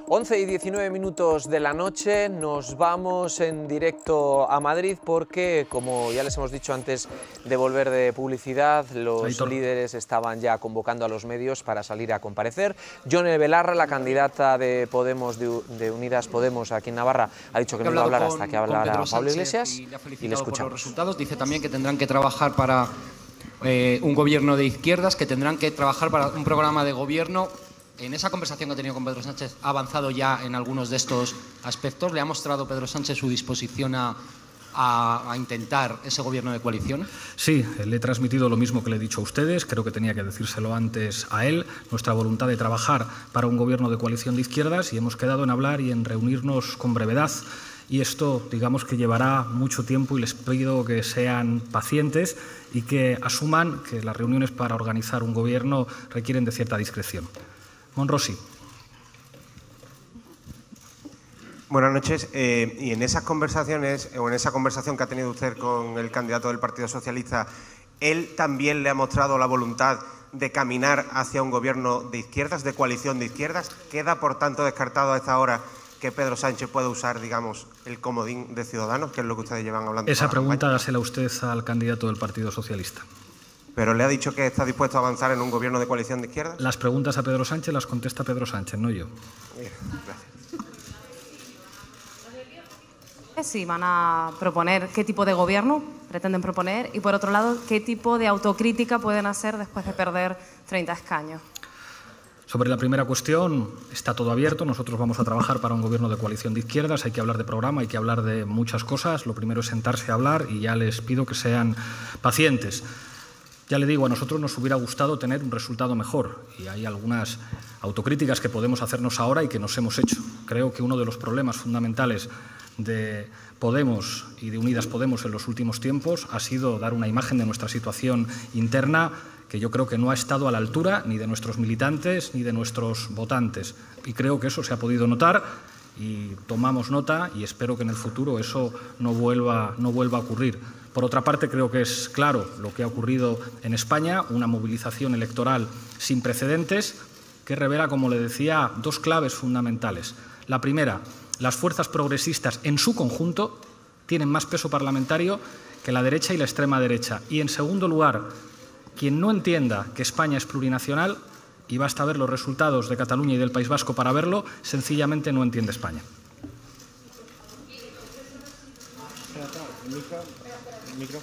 11 y 19 minutos de la noche, nos vamos en directo a Madrid porque, como ya les hemos dicho antes de volver de publicidad, los líderes estaban ya convocando a los medios para salir a comparecer. Yone Belarra, la candidata de Podemos, de Unidas Podemos aquí en Navarra, ha dicho que no iba a hablar hasta que hablara Pablo Iglesias y le escuchamos. Por los resultados. Dice también que tendrán que trabajar para un gobierno de izquierdas, que tendrán que trabajar para un programa de gobierno. En esa conversación que ha tenido con Pedro Sánchez, ¿ha avanzado ya en algunos de estos aspectos? ¿Le ha mostrado Pedro Sánchez su disposición a intentar ese gobierno de coalición? Sí, le he transmitido lo mismo que le he dicho a ustedes, creo que tenía que decírselo antes a él, nuestra voluntad de trabajar para un gobierno de coalición de izquierdas, y hemos quedado en hablar y en reunirnos con brevedad. Y esto, digamos, que llevará mucho tiempo, y les pido que sean pacientes y que asuman que las reuniones para organizar un gobierno requieren de cierta discreción. Monrosi. Buenas noches. Y en esas conversaciones, o en esa conversación que ha tenido usted con el candidato del Partido Socialista, ¿él también le ha mostrado la voluntad de caminar hacia un gobierno de izquierdas, de coalición de izquierdas? ¿Queda, por tanto, descartado a esta hora que Pedro Sánchez pueda usar, digamos, el comodín de Ciudadanos, que es lo que ustedes llevan hablando? Esa pregunta hágasela usted al candidato del Partido Socialista. ¿Pero le ha dicho que está dispuesto a avanzar en un gobierno de coalición de izquierdas? Las preguntas a Pedro Sánchez las contesta Pedro Sánchez, no yo. Gracias. Si van a proponer, qué tipo de gobierno pretenden proponer, y por otro lado, qué tipo de autocrítica pueden hacer después de perder 30 escaños. Sobre la primera cuestión, está todo abierto. Nosotros vamos a trabajar para un gobierno de coalición de izquierdas. Hay que hablar de programa, hay que hablar de muchas cosas. Lo primero es sentarse a hablar y ya les pido que sean pacientes. Ya le digo, a nosotros nos hubiera gustado tener un resultado mejor, y hay algunas autocríticas que podemos hacernos ahora y que nos hemos hecho. Creo que uno de los problemas fundamentales de Podemos y de Unidas Podemos en los últimos tiempos ha sido dar una imagen de nuestra situación interna que yo creo que no ha estado a la altura ni de nuestros militantes ni de nuestros votantes. Y creo que eso se ha podido notar y tomamos nota, y espero que en el futuro eso no vuelva a ocurrir. Por otra parte, creo que es claro lo que ha ocurrido en España, una movilización electoral sin precedentes que revela, como le decía, dos claves fundamentales. La primera, las fuerzas progresistas en su conjunto tienen más peso parlamentario que la derecha y la extrema derecha. Y, en segundo lugar, quien no entienda que España es plurinacional, y basta ver los resultados de Cataluña y del País Vasco para verlo, sencillamente no entiende España. El micro.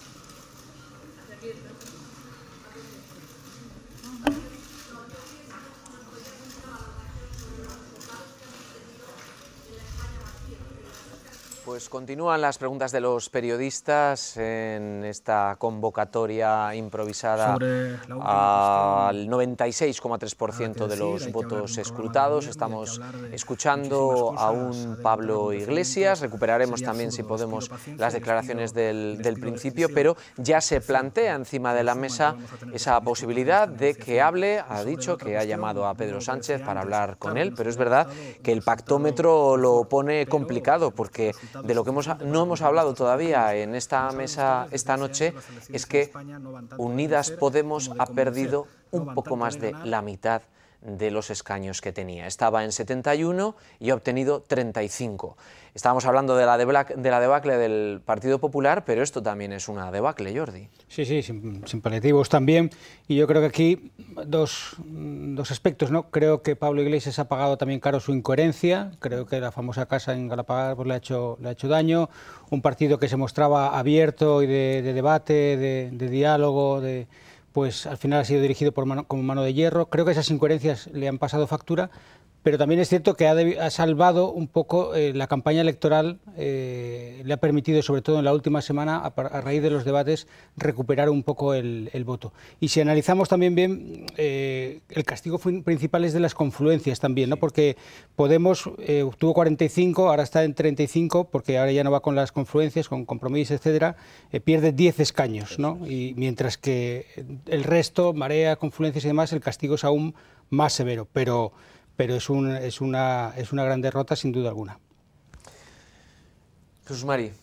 Pues continúan las preguntas de los periodistas en esta convocatoria improvisada al 96,3% de los votos escrutados. Estamos escuchando a un Pablo Iglesias. Recuperaremos también, si podemos, las declaraciones del principio, pero ya se plantea encima de la mesa esa posibilidad de que hable. Ha dicho que ha llamado a Pedro Sánchez para hablar con él, pero es verdad que el pactómetro lo pone complicado, porque de lo que no hemos hablado todavía en esta mesa esta noche es que Unidas Podemos ha perdido un poco más de la mitad de los escaños que tenía. Estaba en 71 y ha obtenido 35. Estábamos hablando de la debacle del Partido Popular, pero esto también es una debacle, Jordi. Sí, sin paliativos también. Y yo creo que aquí dos aspectos, ¿no? Creo que Pablo Iglesias ha pagado también caro su incoherencia. Creo que la famosa casa en Galapagar pues le ha hecho daño. Un partido que se mostraba abierto y de debate, de diálogo, pues al final ha sido dirigido como mano de hierro. Creo que esas incoherencias le han pasado factura, pero también es cierto que ha salvado un poco la campaña electoral, le ha permitido, sobre todo en la última semana, a raíz de los debates, recuperar un poco el voto. Y si analizamos también bien, el castigo principal es de las confluencias también, ¿no? Porque Podemos obtuvo 45, ahora está en 35, porque ahora ya no va con las confluencias, con Compromís, etcétera, pierde 10 escaños, ¿no? Y mientras que el resto, Marea, confluencias y demás, el castigo es aún más severo, pero es una gran derrota sin duda alguna. Jesús Mari.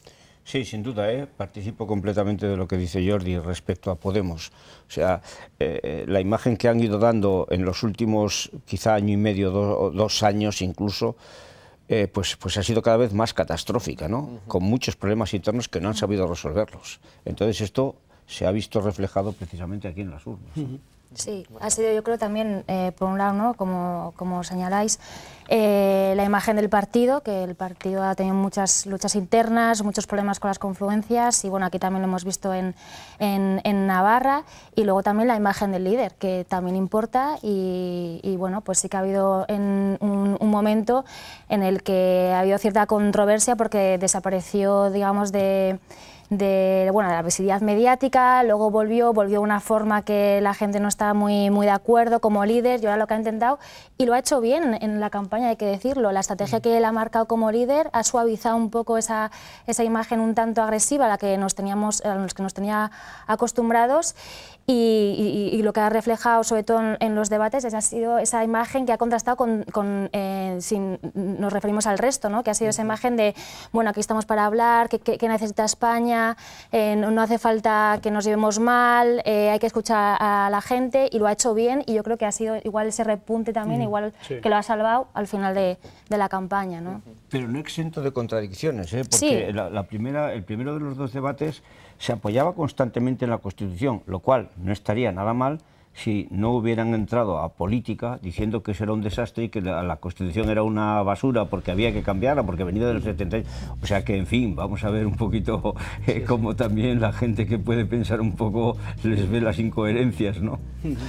Sí, sin duda, participo completamente de lo que dice Jordi respecto a Podemos. O sea, la imagen que han ido dando en los últimos quizá año y medio, 2 años incluso, pues ha sido cada vez más catastrófica, ¿no? Con muchos problemas internos que no han sabido resolverlos. Entonces esto se ha visto reflejado precisamente aquí en las urnas. Sí, ha sido, yo creo, también, por un lado, ¿no?, como señaláis, la imagen del partido, que el partido ha tenido muchas luchas internas, muchos problemas con las confluencias, y bueno, aquí también lo hemos visto en Navarra, y luego también la imagen del líder, que también importa, y bueno, pues sí que ha habido un momento en el que ha habido cierta controversia porque desapareció, digamos, de la visibilidad mediática, luego volvió de una forma que la gente no estaba muy de acuerdo como líder, y ahora lo que ha intentado, y lo ha hecho bien en la campaña, hay que decirlo, la estrategia que él ha marcado como líder ha suavizado un poco esa imagen un tanto agresiva a los que nos tenía acostumbrados, y lo que ha reflejado sobre todo en los debates ha sido esa imagen que ha contrastado si nos referimos al resto, ¿no?, que ha sido esa imagen de, bueno, aquí estamos para hablar, ¿qué necesita España? No hace falta que nos llevemos mal, hay que escuchar a la gente, y lo ha hecho bien, y yo creo que ha sido igual ese repunte también, igual sí, que lo ha salvado al final de la campaña, ¿no? Pero no exento de contradicciones, porque sí, el primero de los 2 debates se apoyaba constantemente en la Constitución, lo cual no estaría nada mal si no hubieran entrado a política diciendo que eso era un desastre y que la Constitución era una basura porque había que cambiarla, porque venía de los 70. O sea que, en fin, vamos a ver un poquito cómo también la gente que puede pensar un poco les ve las incoherencias, ¿no?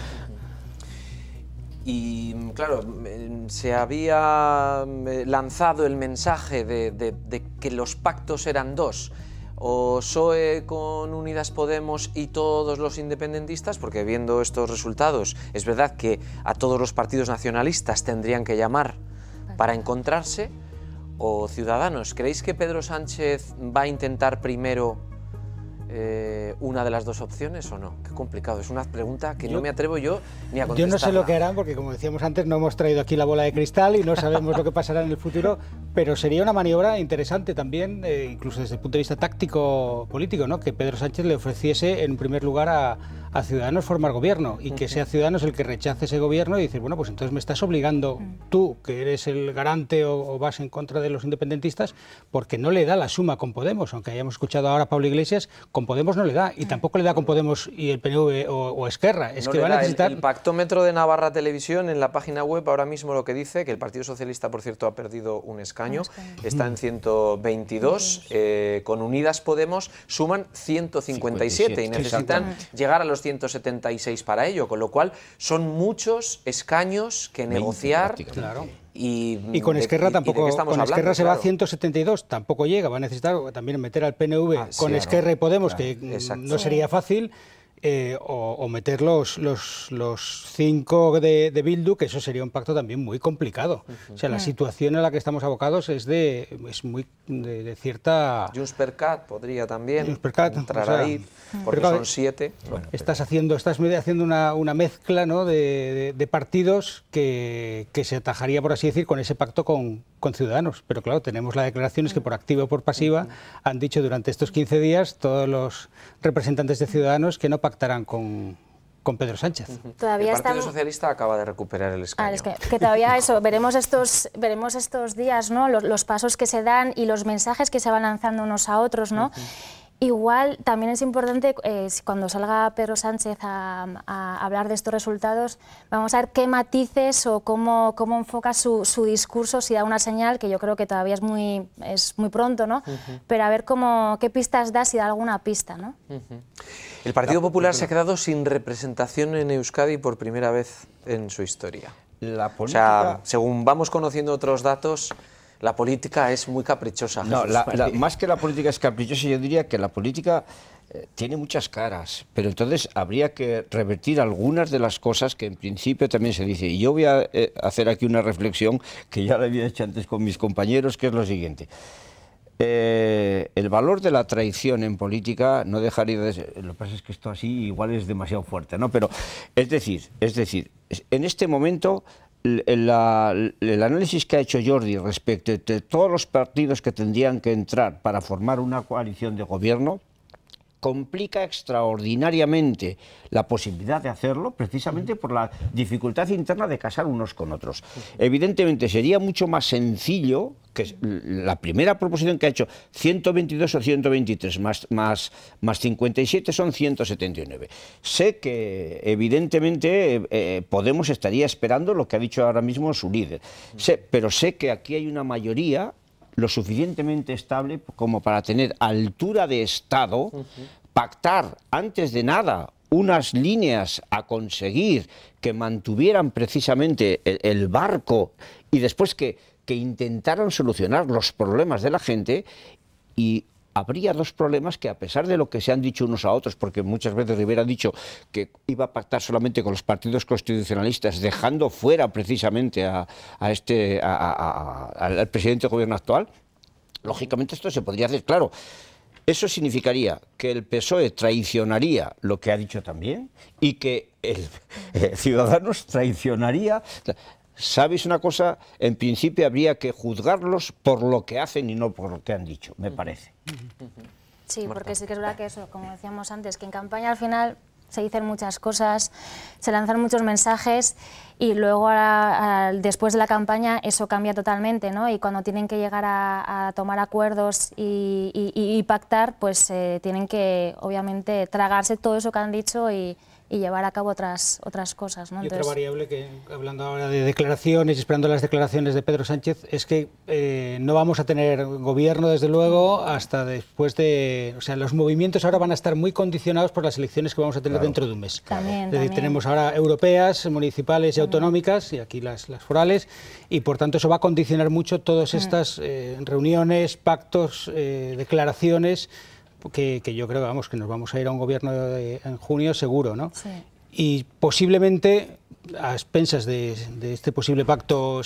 Y claro, se había lanzado el mensaje de que los pactos eran 2, o PSOE con Unidas Podemos y todos los independentistas, porque viendo estos resultados es verdad que a todos los partidos nacionalistas tendrían que llamar para encontrarse, o Ciudadanos. ¿Creéis que Pedro Sánchez va a intentar primero una de las 2 opciones o no? Qué complicado, es una pregunta que no me atrevo yo ni a contestar. Yo no sé lo que harán, porque como decíamos antes, no hemos traído aquí la bola de cristal y no sabemos lo que pasará en el futuro, pero sería una maniobra interesante también, incluso desde el punto de vista táctico político, ¿no?, que Pedro Sánchez le ofreciese en primer lugar a Ciudadanos formar gobierno, y que sea Ciudadanos el que rechace ese gobierno y decir, bueno, pues entonces me estás obligando tú, que eres el garante o vas en contra de los independentistas, porque no le da la suma con Podemos, aunque hayamos escuchado ahora a Pablo Iglesias, con Podemos no le da, y tampoco le da con Podemos y el PNV o Esquerra. Es que va a necesitar... El pactómetro de Navarra Televisión en la página web ahora mismo lo que dice, que el Partido Socialista, por cierto, ha perdido un escaño, está en 122, con Unidas Podemos suman 157 y necesitan llegar a los 176 para ello, con lo cual son muchos escaños que negociar. Claro. Y con Esquerra tampoco, con Esquerra se va a 172, tampoco llega, va a necesitar también meter al PNV con Esquerra y Podemos, que no sería fácil, o meter los 5 de Bildu, que eso sería un pacto también muy complicado. O sea, la situación en la que estamos abocados es muy de cierta... Junts per Cat podría también entrar ahí, porque pero, son 7. Bueno, estás haciendo una mezcla, ¿no?, de partidos que se atajaría, por así decir, con ese pacto con Ciudadanos. Pero claro, tenemos las declaraciones que por activa o por pasiva han dicho durante estos 15 días todos los representantes de Ciudadanos que no pactarán con Pedro Sánchez. Todavía el Partido Socialista acaba de recuperar el escaño. Que todavía eso, veremos estos días, ¿no?, los pasos que se dan y los mensajes que se van lanzando unos a otros, ¿no? Igual también es importante, cuando salga Pedro Sánchez a hablar de estos resultados, vamos a ver qué matices o cómo enfoca su discurso, si da una señal, que yo creo que todavía es muy pronto, ¿no? Pero a ver qué pistas da, si da alguna pista, ¿no? El Partido Popular se ha quedado sin representación en Euskadi por primera vez en su historia. O sea, según vamos conociendo otros datos, la política es muy caprichosa. No, más que la política es caprichosa, yo diría que la política tiene muchas caras, pero entonces habría que revertir algunas de las cosas que en principio también se dice. Y yo voy a hacer aquí una reflexión que ya la había hecho antes con mis compañeros, que es lo siguiente. El valor de la traición en política no dejaría de ser, lo que pasa es que esto así igual es demasiado fuerte, ¿no? Pero es decir, en este momento el análisis que ha hecho Jordi respecto de todos los partidos que tendrían que entrar para formar una coalición de gobierno complica extraordinariamente la posibilidad de hacerlo, precisamente por la dificultad interna de casar unos con otros. Evidentemente sería mucho más sencillo que la primera proposición que ha hecho, 122 o 123 más 57 son 179. Sé que evidentemente Podemos estaría esperando lo que ha dicho ahora mismo su líder, pero sé que aquí hay una mayoría lo suficientemente estable como para tener altura de Estado, pactar antes de nada unas líneas a conseguir que mantuvieran precisamente el barco y después que intentaran solucionar los problemas de la gente. Y habría dos problemas que, a pesar de lo que se han dicho unos a otros, porque muchas veces Rivera ha dicho que iba a pactar solamente con los partidos constitucionalistas, dejando fuera precisamente al presidente del gobierno actual, lógicamente esto se podría hacer, claro. Eso significaría que el PSOE traicionaría lo que ha dicho también y que el Ciudadanos traicionaría. ¿Sabéis una cosa? En principio habría que juzgarlos por lo que hacen y no por lo que han dicho, me parece. Sí, porque sí que es verdad que eso, como decíamos antes, que en campaña al final se dicen muchas cosas, se lanzan muchos mensajes y luego después de la campaña eso cambia totalmente, ¿no? Y cuando tienen que llegar a tomar acuerdos y pactar, pues tienen que obviamente tragarse todo eso que han dicho y llevar a cabo otras cosas, ¿no? Y otra variable, que hablando ahora de declaraciones y esperando las declaraciones de Pedro Sánchez, es que no vamos a tener gobierno, desde luego, hasta después de... O sea, los movimientos ahora van a estar muy condicionados por las elecciones que vamos a tener dentro de un mes. También. Tenemos ahora europeas, municipales y autonómicas, y aquí las forales, y por tanto eso va a condicionar mucho todas estas reuniones, pactos, declaraciones, que yo creo, vamos, que nos vamos a ir a un gobierno en junio seguro, ¿no? Sí. Y posiblemente, a expensas de este posible pacto,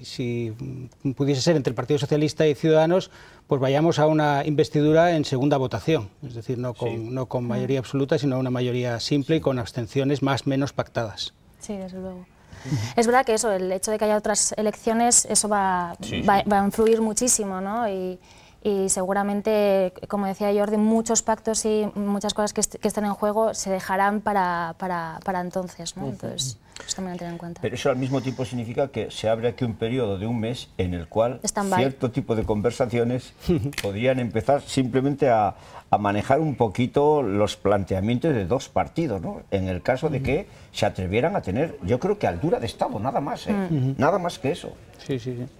si pudiese ser entre el Partido Socialista y Ciudadanos, pues vayamos a una investidura en segunda votación, es decir, no con mayoría absoluta, sino una mayoría simple y con abstenciones más o menos pactadas. Sí, desde luego. Es verdad que eso, el hecho de que haya otras elecciones, eso va a influir muchísimo, ¿no? Y seguramente, como decía Jordi, muchos pactos y muchas cosas que estén en juego se dejarán para entonces, ¿no? Entonces, eso también hay que tener en cuenta. Pero eso al mismo tiempo significa que se abre aquí un periodo de un mes en el cual cierto tipo de conversaciones podrían empezar simplemente a manejar un poquito los planteamientos de dos partidos, ¿no? En el caso de que se atrevieran a tener, yo creo que altura de Estado, nada más, nada más que eso. Sí, sí, sí.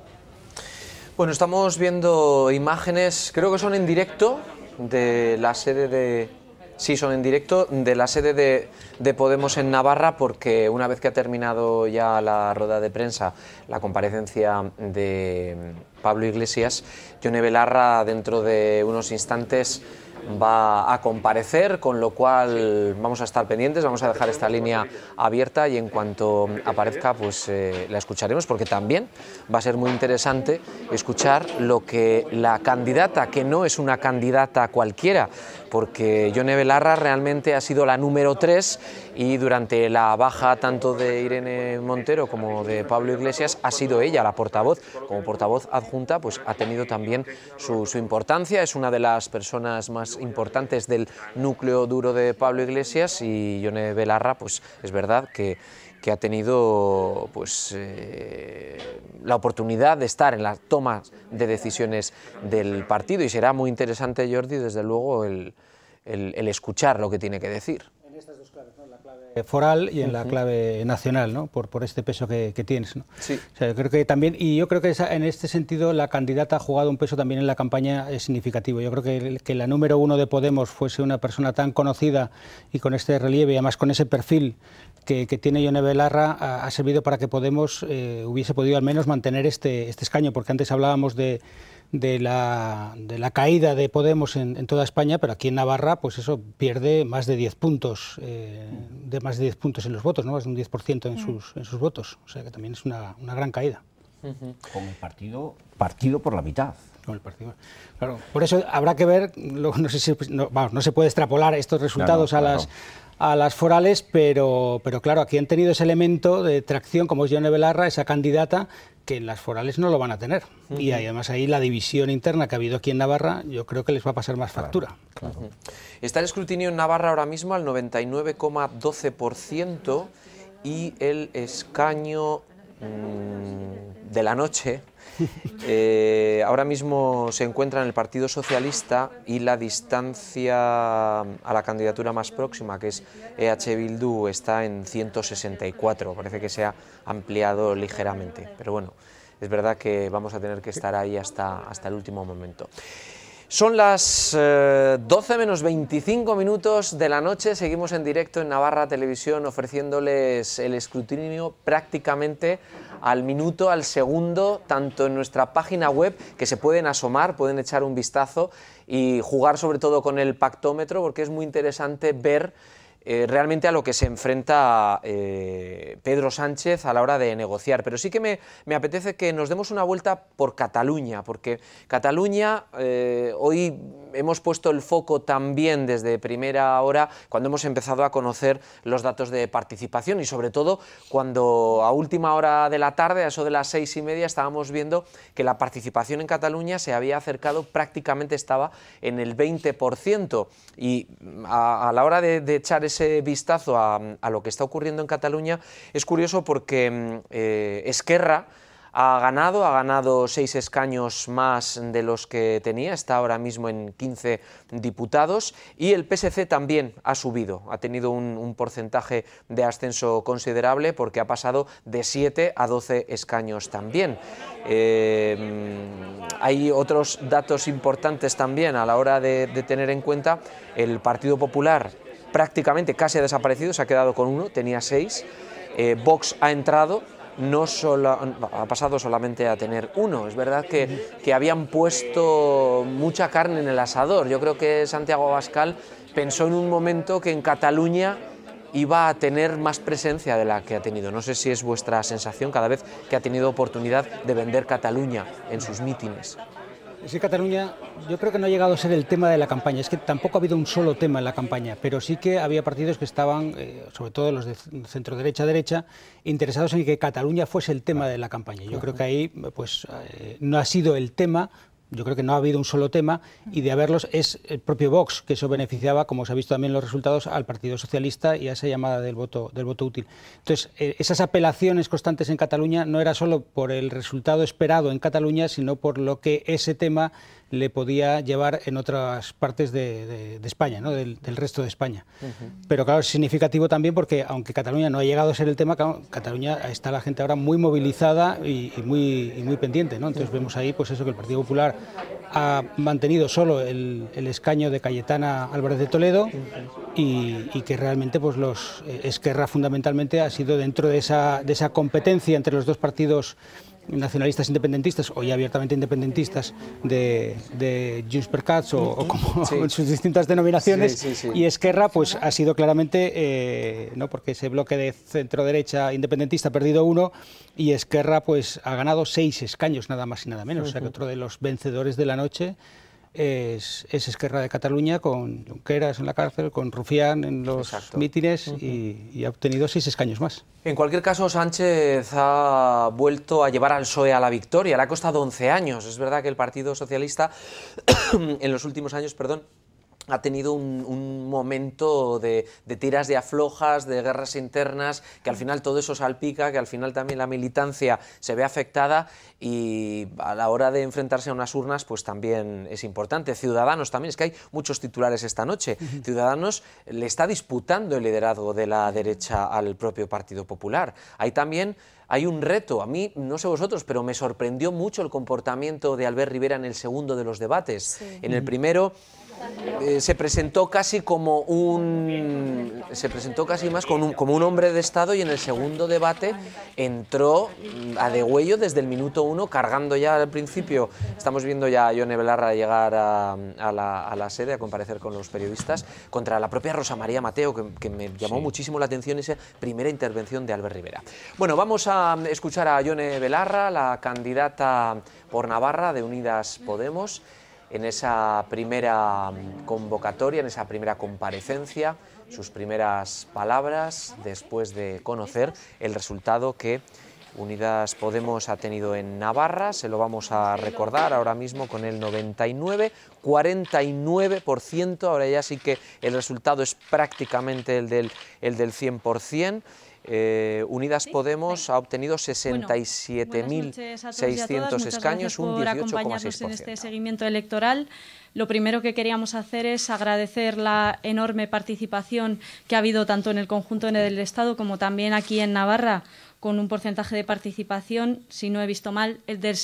Bueno, estamos viendo imágenes, creo que son en directo, de la sede de... Sí, son en directo, de la sede de Podemos en Navarra, porque una vez que ha terminado ya la rueda de prensa, la comparecencia de Pablo Iglesias, Yone Belarra dentro de unos instantes va a comparecer, con lo cual vamos a estar pendientes, vamos a dejar esta línea abierta y en cuanto aparezca pues la escucharemos, porque también va a ser muy interesante escuchar lo que la candidata, que no es una candidata cualquiera, porque Yone Belarra realmente ha sido la número 3 y durante la baja tanto de Irene Montero como de Pablo Iglesias ha sido ella la portavoz. Como portavoz adjunta pues ha tenido también su importancia, es una de las personas más importantes del núcleo duro de Pablo Iglesias, y Yone Belarra pues es verdad que ha tenido pues la oportunidad de estar en la toma de decisiones del partido, y será muy interesante, Jordi, desde luego el escuchar lo que tiene que decir. En estas dos claves, ¿no? En la clave foral y en la clave nacional, ¿no? Por este peso que tienes, ¿no? Sí. O sea, yo creo que también, y yo creo que en este sentido la candidata ha jugado un peso también en la campaña significativo. Yo creo que la número 1 de Podemos fuese una persona tan conocida y con este relieve y además con ese perfil que tiene Yone Belarra ha servido para que Podemos hubiese podido al menos mantener este escaño, porque antes hablábamos de la caída de Podemos en toda España, pero aquí en Navarra pues eso pierde más de 10 puntos, más de 10 puntos en los votos, ¿no? Más de un 10% en sus votos, o sea que también es una gran caída. con el partido por la mitad. Con el partido. Claro, por eso habrá que ver, no sé si, no se puede extrapolar estos resultados a las forales, pero claro, aquí han tenido ese elemento de tracción, como es Yone Belarra, esa candidata, que en las forales no lo van a tener. Y además ahí la división interna que ha habido aquí en Navarra, yo creo que les va a pasar más factura. Está el escrutinio en Navarra ahora mismo al 99,12% y el escaño de la noche ahora mismo se encuentra en el Partido Socialista y la distancia a la candidatura más próxima, que es EH Bildu, está en 164, parece que se ha ampliado ligeramente, pero bueno, es verdad que vamos a tener que estar ahí hasta el último momento. Son las 12 menos 25 minutos de la noche, seguimos en directo en Navarra Televisión ofreciéndoles el escrutinio prácticamente al minuto, al segundo, tanto en nuestra página web, que se pueden asomar, pueden echar un vistazo y jugar sobre todo con el pactómetro, porque es muy interesante ver realmente a lo que se enfrenta Pedro Sánchez a la hora de negociar. Pero sí que me apetece que nos demos una vuelta por Cataluña, porque Cataluña, hoy hemos puesto el foco también desde primera hora, cuando hemos empezado a conocer los datos de participación y sobre todo cuando a última hora de la tarde, a eso de las 6:30, estábamos viendo que la participación en Cataluña se había acercado, prácticamente estaba en el 20%, y a la hora de echar ese vistazo a lo que está ocurriendo en Cataluña, es curioso porque Esquerra ha ganado 6 escaños más de los que tenía, está ahora mismo en 15 diputados, y el PSC también ha subido, ha tenido un porcentaje de ascenso considerable porque ha pasado de 7 a 12 escaños también. Hay otros datos importantes también a la hora de tener en cuenta. El Partido Popular prácticamente casi ha desaparecido, se ha quedado con 1, tenía 6, Vox ha entrado, ha pasado solamente a tener 1. Es verdad que habían puesto mucha carne en el asador. Yo creo que Santiago Abascal pensó en un momento que en Cataluña iba a tener más presencia de la que ha tenido. No sé si es vuestra sensación cada vez que ha tenido oportunidad de vender Cataluña en sus mítines. Es que Cataluña, yo creo que no ha llegado a ser el tema de la campaña, es que tampoco ha habido un solo tema en la campaña, pero sí que había partidos que estaban, sobre todo los de centro-derecha, interesados en que Cataluña fuese el tema de la campaña. Yo creo que ahí pues, no ha sido el tema. Yo creo que no ha habido un solo tema, y de haberlos es el propio Vox, que eso beneficiaba, como se ha visto también en los resultados, al Partido Socialista y a esa llamada del voto útil. Entonces, esas apelaciones constantes en Cataluña no era solo por el resultado esperado en Cataluña, sino por lo que ese tema le podía llevar en otras partes de España, ¿no? del resto de España. Pero claro, es significativo también porque, aunque Cataluña no ha llegado a ser el tema, Cataluña está la gente ahora muy movilizada y muy pendiente, ¿no? Entonces vemos ahí pues eso, que el Partido Popular ha mantenido solo el escaño de Cayetana Álvarez de Toledo y que realmente pues Esquerra fundamentalmente ha sido dentro de esa competencia entre los dos partidos nacionalistas independentistas o ya abiertamente independentistas de Junts per Cat o como en sus distintas denominaciones, y Esquerra pues ha sido claramente no, porque ese bloque de centro derecha independentista ha perdido 1 y Esquerra pues ha ganado 6 escaños nada más y nada menos. O sea que otro de los vencedores de la noche es Esquerra de Cataluña, con Junqueras en la cárcel, con Rufián en los mítines, y ha obtenido 6 escaños más. En cualquier caso, Sánchez ha vuelto a llevar al PSOE a la victoria. Le ha costado 11 años. Es verdad que el Partido Socialista en los últimos años, ha tenido un momento de tiras y aflojas, de guerras internas, que al final todo eso salpica, que al final también la militancia se ve afectada, y a la hora de enfrentarse a unas urnas pues también es importante. Ciudadanos también, es que hay muchos titulares esta noche. Ciudadanos le está disputando el liderazgo de la derecha al propio Partido Popular. Hay un reto. A mí, no sé vosotros, pero me sorprendió mucho el comportamiento de Albert Rivera en el segundo de los debates. En el primero se presentó casi como un hombre de Estado, y en el segundo debate entró a degüello desde el minuto 1, cargando ya al principio. Estamos viendo ya a Ione Belarra llegar a la sede a comparecer con los periodistas, contra la propia Rosa María Mateo, que me llamó muchísimo la atención esa primera intervención de Albert Rivera. Bueno, vamos a escuchar a Ione Belarra, la candidata por Navarra de Unidas Podemos, en esa primera convocatoria, en esa primera comparecencia, sus primeras palabras después de conocer el resultado que Unidas Podemos ha tenido en Navarra. Se lo vamos a recordar ahora mismo con el 49%, ahora ya sí que el resultado es prácticamente el del 100%. Unidas Podemos ha obtenido 67.600 escaños, un 18,6%. En este seguimiento electoral, lo primero que queríamos hacer es agradecer la enorme participación que ha habido tanto en el conjunto del Estado como también aquí en Navarra, con un porcentaje de participación, si no he visto mal, el del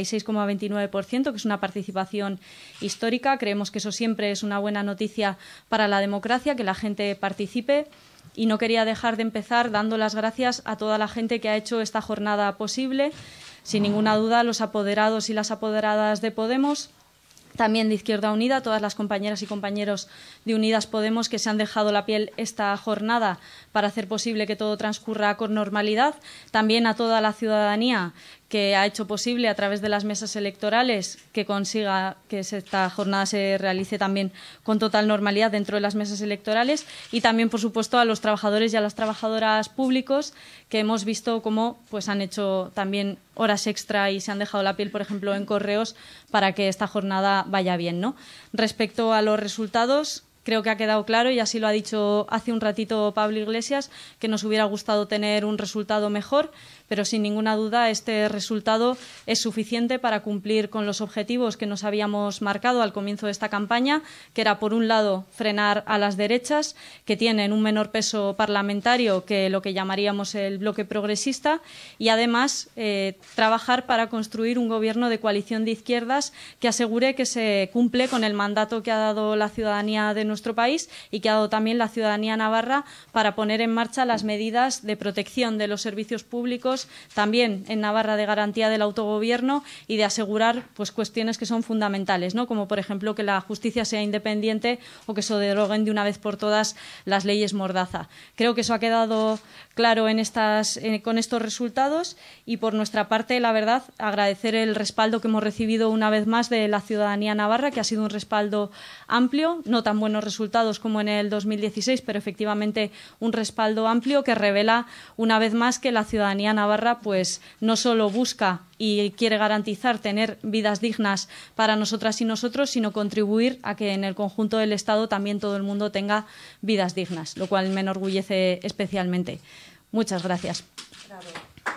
76,29%, que es una participación histórica. Creemos que eso siempre es una buena noticia para la democracia, que la gente participe. Y no quería dejar de empezar dando las gracias a toda la gente que ha hecho esta jornada posible. Sin ninguna duda, los apoderados y las apoderadas de Podemos, también de Izquierda Unida, todas las compañeras y compañeros de Unidas Podemos que se han dejado la piel esta jornada para hacer posible que todo transcurra con normalidad. También a toda la ciudadanía que ha hecho posible a través de las mesas electorales que consiga que esta jornada se realice también con total normalidad dentro de las mesas electorales, y también, por supuesto, a los trabajadores y a las trabajadoras públicos que hemos visto cómo pues, han hecho también horas extra y se han dejado la piel, por ejemplo, en correos para que esta jornada vaya bien, ¿no? Respecto a los resultados, creo que ha quedado claro, y así lo ha dicho hace un ratito Pablo Iglesias, que nos hubiera gustado tener un resultado mejor, pero sin ninguna duda este resultado es suficiente para cumplir con los objetivos que nos habíamos marcado al comienzo de esta campaña, que era, por un lado, frenar a las derechas, que tienen un menor peso parlamentario que lo que llamaríamos el bloque progresista, y además trabajar para construir un gobierno de coalición de izquierdas que asegure que se cumple con el mandato que ha dado la ciudadanía de nuestro país y que ha dado también la ciudadanía navarra para poner en marcha las medidas de protección de los servicios públicos, también en Navarra, de garantía del autogobierno y de asegurar pues, cuestiones que son fundamentales, ¿no? Como por ejemplo que la justicia sea independiente o que se deroguen de una vez por todas las leyes mordaza. Creo que eso ha quedado claro con estos resultados, y por nuestra parte, la verdad, agradecer el respaldo que hemos recibido una vez más de la ciudadanía navarra, que ha sido un respaldo amplio, no tan buenos resultados como en el 2016, pero efectivamente un respaldo amplio que revela una vez más que la ciudadanía navarra pues no solo busca y quiere garantizar tener vidas dignas para nosotras y nosotros, sino contribuir a que en el conjunto del Estado también todo el mundo tenga vidas dignas, lo cual me enorgullece especialmente. Muchas gracias. Bravo.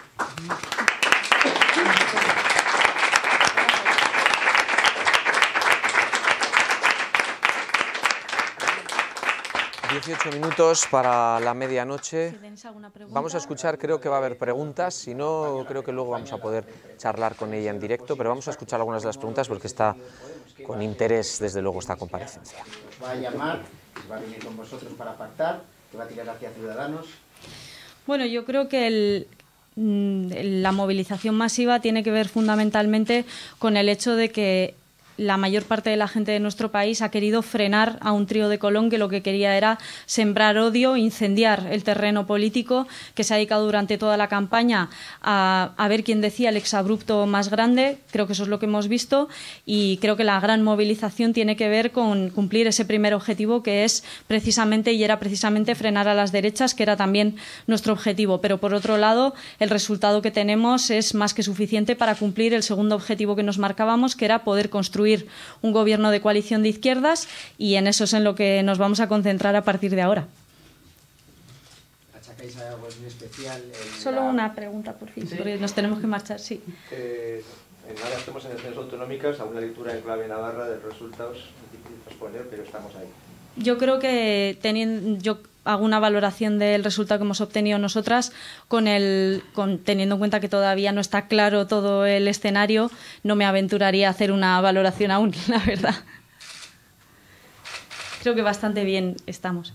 18 minutos para la medianoche. Si tenéis alguna pregunta. Vamos a escuchar, creo que va a haber preguntas, si no, creo que luego vamos a poder charlar con ella en directo, pero vamos a escuchar algunas de las preguntas porque está con interés, desde luego, esta comparecencia. Os va a llamar, va a venir con vosotros para pactar, que va a tirar hacia Ciudadanos. Bueno, yo creo que la movilización masiva tiene que ver fundamentalmente con el hecho de que la mayor parte de la gente de nuestro país ha querido frenar a un trío de Colón que lo que quería era sembrar odio, incendiar el terreno político, que se ha dedicado durante toda la campaña a ver quién decía el exabrupto más grande. Creo que eso es lo que hemos visto, y creo que la gran movilización tiene que ver con cumplir ese primer objetivo, que es precisamente, y era precisamente, frenar a las derechas, que era también nuestro objetivo. Pero por otro lado, el resultado que tenemos es más que suficiente para cumplir el segundo objetivo que nos marcábamos, que era poder construir un gobierno de coalición de izquierdas, y en eso es en lo que nos vamos a concentrar a partir de ahora. ¿Achacáis algo en especial? Solo una pregunta, por fin, ¿sí? Porque nos tenemos que marchar, sí. Ahora estamos en elecciones autonómicas, a una lectura en clave navarra de los resultados, es difícil responder, pero estamos ahí. Yo creo que yo hago una valoración del resultado que hemos obtenido nosotras teniendo en cuenta que todavía no está claro todo el escenario. No me aventuraría a hacer una valoración aún, la verdad. creo que bastante bien estamos.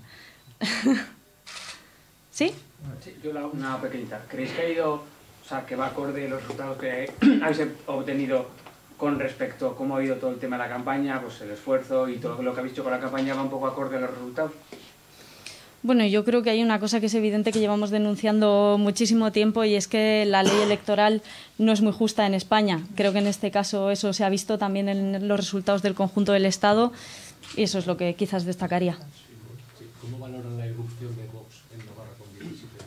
¿Sí? Sí, yo una pequeñita. ¿Creéis que ha ido, o sea, que va acorde los resultados que habéis obtenido con respecto a cómo ha ido todo el tema de la campaña, pues el esfuerzo y todo lo que habéis hecho con la campaña va un poco acorde a los resultados? Bueno, yo creo que hay una cosa que es evidente que llevamos denunciando muchísimo tiempo y es que la ley electoral no es muy justa en España. Creo que en este caso eso se ha visto también en los resultados del conjunto del Estado y eso es lo que quizás destacaría. ¿Cómo valoran la irrupción de Vox en Navarra con 17.000 votos?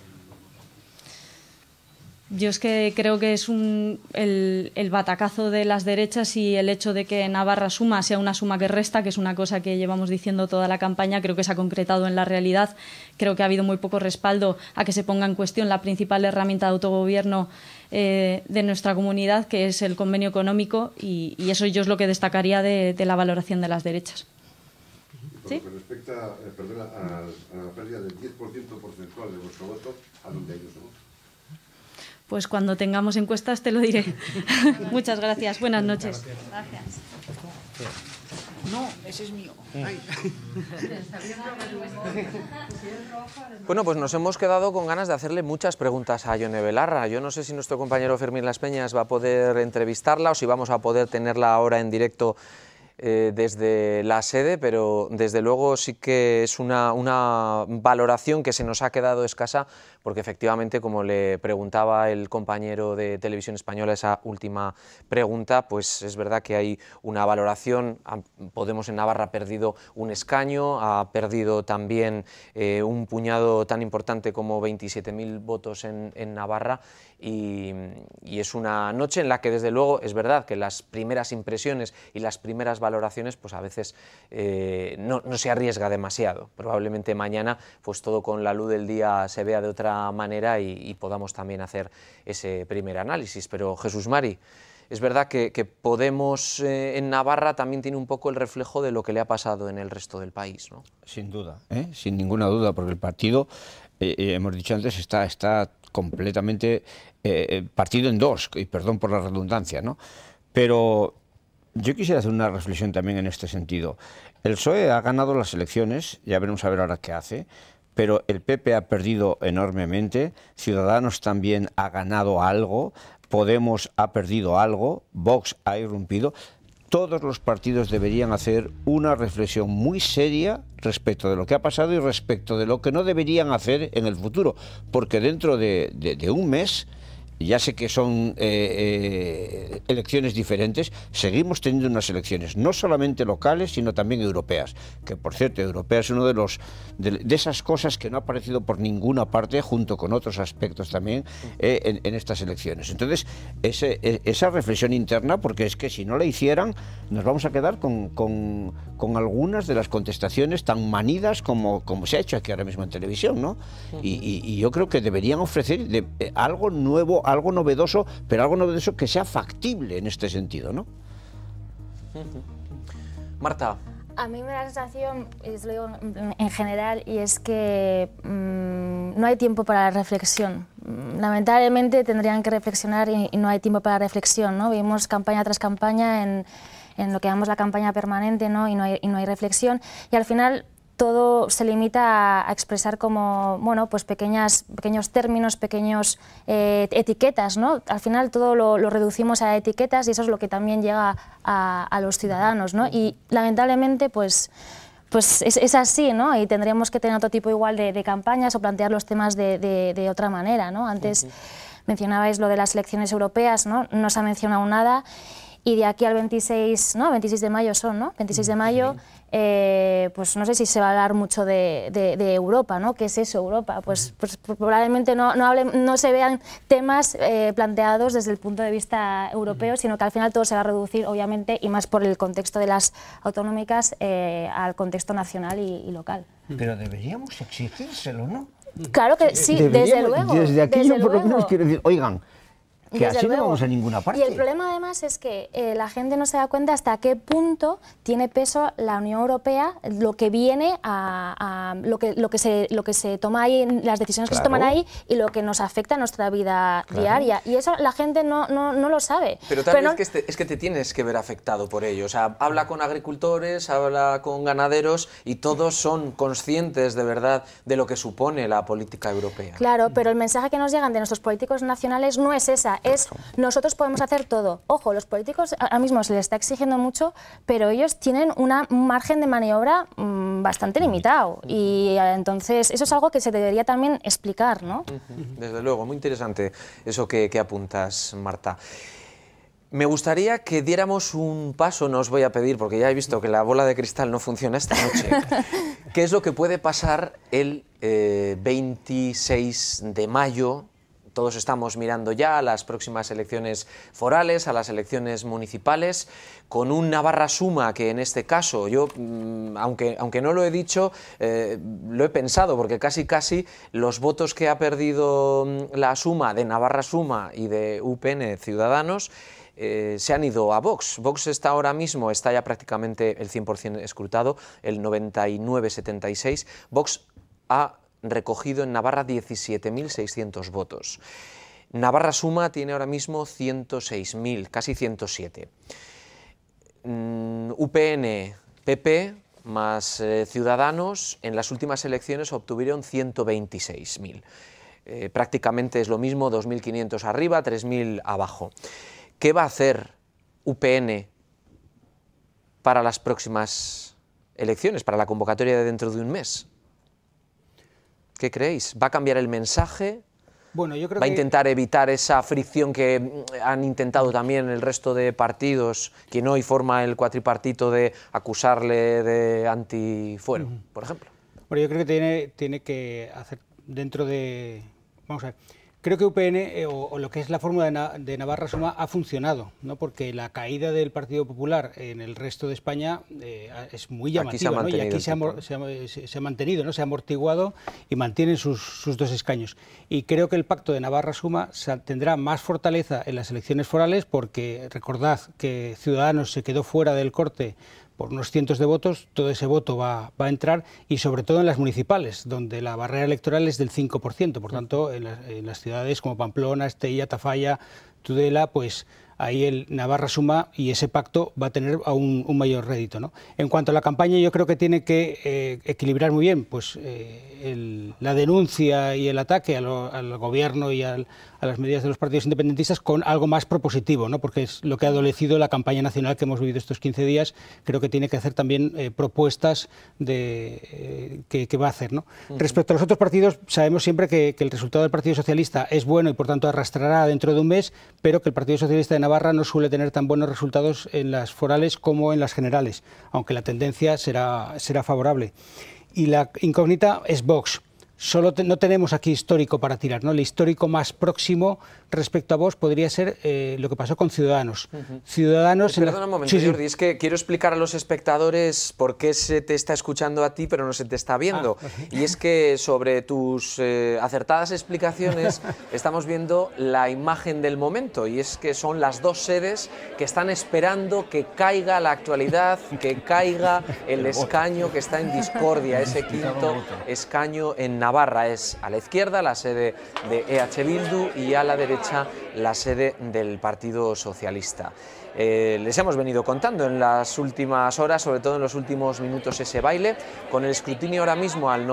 Yo es que creo que es el batacazo de las derechas y el hecho de que Navarra suma sea una suma que resta, que es una cosa que llevamos diciendo toda la campaña, creo que se ha concretado en la realidad. Creo que ha habido muy poco respaldo a que se ponga en cuestión la principal herramienta de autogobierno de nuestra comunidad, que es el convenio económico, y eso yo es lo que destacaría de la valoración de las derechas. ¿Sí? Con respecto a la pérdida del 10% porcentual de vuestro voto, ¿a dónde ha ido ese voto? Pues cuando tengamos encuestas te lo diré. Muchas gracias. Buenas noches. Gracias. No, ese es mío. Bueno, pues nos hemos quedado con ganas de hacerle muchas preguntas a Ione Belarra. Yo no sé si nuestro compañero Fermín Las Peñas va a poder entrevistarla o si vamos a poder tenerla ahora en directo desde la sede, pero desde luego sí que es una valoración que se nos ha quedado escasa, porque efectivamente, como le preguntaba el compañero de Televisión Española esa última pregunta, pues es verdad que hay una valoración. Podemos en Navarra ha perdido un escaño, ha perdido también un puñado tan importante como 27.000 votos en Navarra, y es una noche en la que desde luego es verdad que las primeras impresiones y las primeras valoraciones pues a veces no se arriesga demasiado. Probablemente mañana pues todo con la luz del día se vea de otra manera y podamos también hacer ese primer análisis. Pero Jesús Mari, es verdad que Podemos en Navarra también tiene un poco el reflejo de lo que le ha pasado en el resto del país, ¿no? Sin duda, sin ninguna duda, porque el partido, hemos dicho antes, está completamente partido en dos, y perdón por la redundancia, ¿no? Pero yo quisiera hacer una reflexión también en este sentido. El PSOE ha ganado las elecciones, ya veremos a ver ahora qué hace, pero el PP ha perdido enormemente, Ciudadanos también ha ganado algo, Podemos ha perdido algo, Vox ha irrumpido. Todos los partidos deberían hacer una reflexión muy seria respecto de lo que ha pasado y respecto de lo que no deberían hacer en el futuro, porque dentro de un mes, ya sé que son elecciones diferentes, seguimos teniendo unas elecciones no solamente locales, sino también europeas, que por cierto, europeas es uno de esas cosas que no ha aparecido por ninguna parte, junto con otros aspectos también en estas elecciones. Entonces, esa reflexión interna, porque es que si no la hicieran, nos vamos a quedar con algunas de las contestaciones tan manidas como se ha hecho aquí ahora mismo en televisión, ¿no? Y yo creo que deberían ofrecer algo nuevo, algo novedoso, pero algo novedoso que sea factible en este sentido, ¿no? Marta. A mí me da la sensación, y lo digo en general, y es que no hay tiempo para la reflexión. Lamentablemente tendrían que reflexionar y no hay tiempo para la reflexión, ¿no? Vimos campaña tras campaña en lo que llamamos la campaña permanente, ¿no? y no hay reflexión, y al final todo se limita a expresar como, bueno, pues pequeños términos, pequeños etiquetas, ¿no? Al final todo lo reducimos a etiquetas y eso es lo que también llega a los ciudadanos, ¿no? Y lamentablemente, pues es así, ¿no? Y tendríamos que tener otro tipo igual de campañas o plantear los temas de otra manera, ¿no? Antes mencionabais lo de las elecciones europeas, ¿no? No se ha mencionado nada. Y de aquí al 26, ¿no? 26 de mayo son, ¿no? 26 de mayo, pues no sé si se va a hablar mucho de Europa, ¿no? ¿Qué es eso, Europa? Pues probablemente no se vean temas planteados desde el punto de vista europeo, sino que al final todo se va a reducir, obviamente, y más por el contexto de las autonómicas, al contexto nacional y local. Pero deberíamos exigírselo, ¿no? Claro que sí, desde luego. Desde aquí yo por lo menos quiero decir, oigan, que así no vamos a ninguna parte. Y el problema además es que la gente no se da cuenta hasta qué punto tiene peso la Unión Europea, lo que viene lo que se toma ahí, las decisiones que se toman ahí y lo que nos afecta a nuestra vida diaria. Y eso la gente no lo sabe. Pero también es que te tienes que ver afectado por ello. O sea, habla con agricultores, habla con ganaderos y todos son conscientes de verdad de lo que supone la política europea. Claro, pero el mensaje que nos llegan de nuestros políticos nacionales no es esa, es nosotros podemos hacer todo. Ojo, los políticos ahora mismo se les está exigiendo mucho, pero ellos tienen un margen de maniobra bastante limitado y entonces eso es algo que se debería también explicar, ¿no? Desde luego, muy interesante eso que apuntas, Marta. Me gustaría que diéramos un paso, no os voy a pedir, porque ya he visto que la bola de cristal no funciona esta noche. ¿Qué es lo que puede pasar el 26 de mayo? Todos estamos mirando ya a las próximas elecciones forales, a las elecciones municipales, con un Navarra Suma que en este caso, yo, aunque no lo he dicho, lo he pensado, porque casi los votos que ha perdido la Suma de Navarra Suma y de UPN Ciudadanos se han ido a Vox. Vox está ahora mismo, está ya prácticamente el 100% escrutado, el 99,76. Vox ha recogido en Navarra 17.600 votos. Navarra Suma tiene ahora mismo 106.000, casi 107. UPN, PP más Ciudadanos en las últimas elecciones obtuvieron 126.000. Prácticamente es lo mismo, 2.500 arriba, 3.000 abajo. ¿Qué va a hacer UPN para las próximas elecciones, para la convocatoria de dentro de un mes? ¿Qué creéis? ¿Va a cambiar el mensaje? Bueno, yo creo ¿Va a intentar evitar esa fricción que han intentado también el resto de partidos, quien hoy forma el cuatripartito, de acusarle de antifuero, por ejemplo? Bueno, yo creo que tiene que hacer dentro de... Vamos a ver. Creo que UPN, o lo que es la fórmula de Navarra Suma, ha funcionado, ¿no? Porque la caída del Partido Popular en el resto de España es muy llamativa, ¿no? Y aquí se ha mantenido, ¿no? Se ha amortiguado y mantienen sus dos escaños. Y creo que el pacto de Navarra Suma tendrá más fortaleza en las elecciones forales, porque recordad que Ciudadanos se quedó fuera del corte por unos cientos de votos, todo ese voto va a entrar, y sobre todo en las municipales, donde la barrera electoral es del 5%, por tanto, en las ciudades como Pamplona, Estella, Tafalla, Tudela, pues ahí el Navarra Suma y ese pacto va a tener aún un mayor rédito, ¿no? En cuanto a la campaña, yo creo que tiene que equilibrar muy bien pues, la denuncia y el ataque al gobierno y a las medidas de los partidos independentistas con algo más propositivo, ¿no? Porque es lo que ha adolecido la campaña nacional que hemos vivido estos 15 días. Creo que tiene que hacer también propuestas que va a hacer, ¿no? Respecto a los otros partidos, sabemos siempre que el resultado del Partido Socialista es bueno y por tanto arrastrará dentro de un mes, pero que el Partido Socialista de Navarra no suele tener tan buenos resultados en las forales como en las generales, aunque la tendencia será favorable. Y la incógnita es Vox. No tenemos aquí histórico para tirar, ¿no? El histórico más próximo respecto a Vox podría ser lo que pasó con Ciudadanos. Ciudadanos... Perdona un momento, Jordi, es que quiero explicar a los espectadores por qué se te está escuchando a ti pero no se te está viendo. Y es que sobre tus acertadas explicaciones estamos viendo la imagen del momento, y es que son las dos sedes que están esperando que caiga la actualidad, que caiga el escaño que está en discordia, ese quinto escaño en Navarra. Es a la izquierda la sede de EH Bildu y a la derecha la sede del Partido Socialista. Les hemos venido contando en las últimas horas, sobre todo en los últimos minutos, ese baile. Con el escrutinio ahora mismo al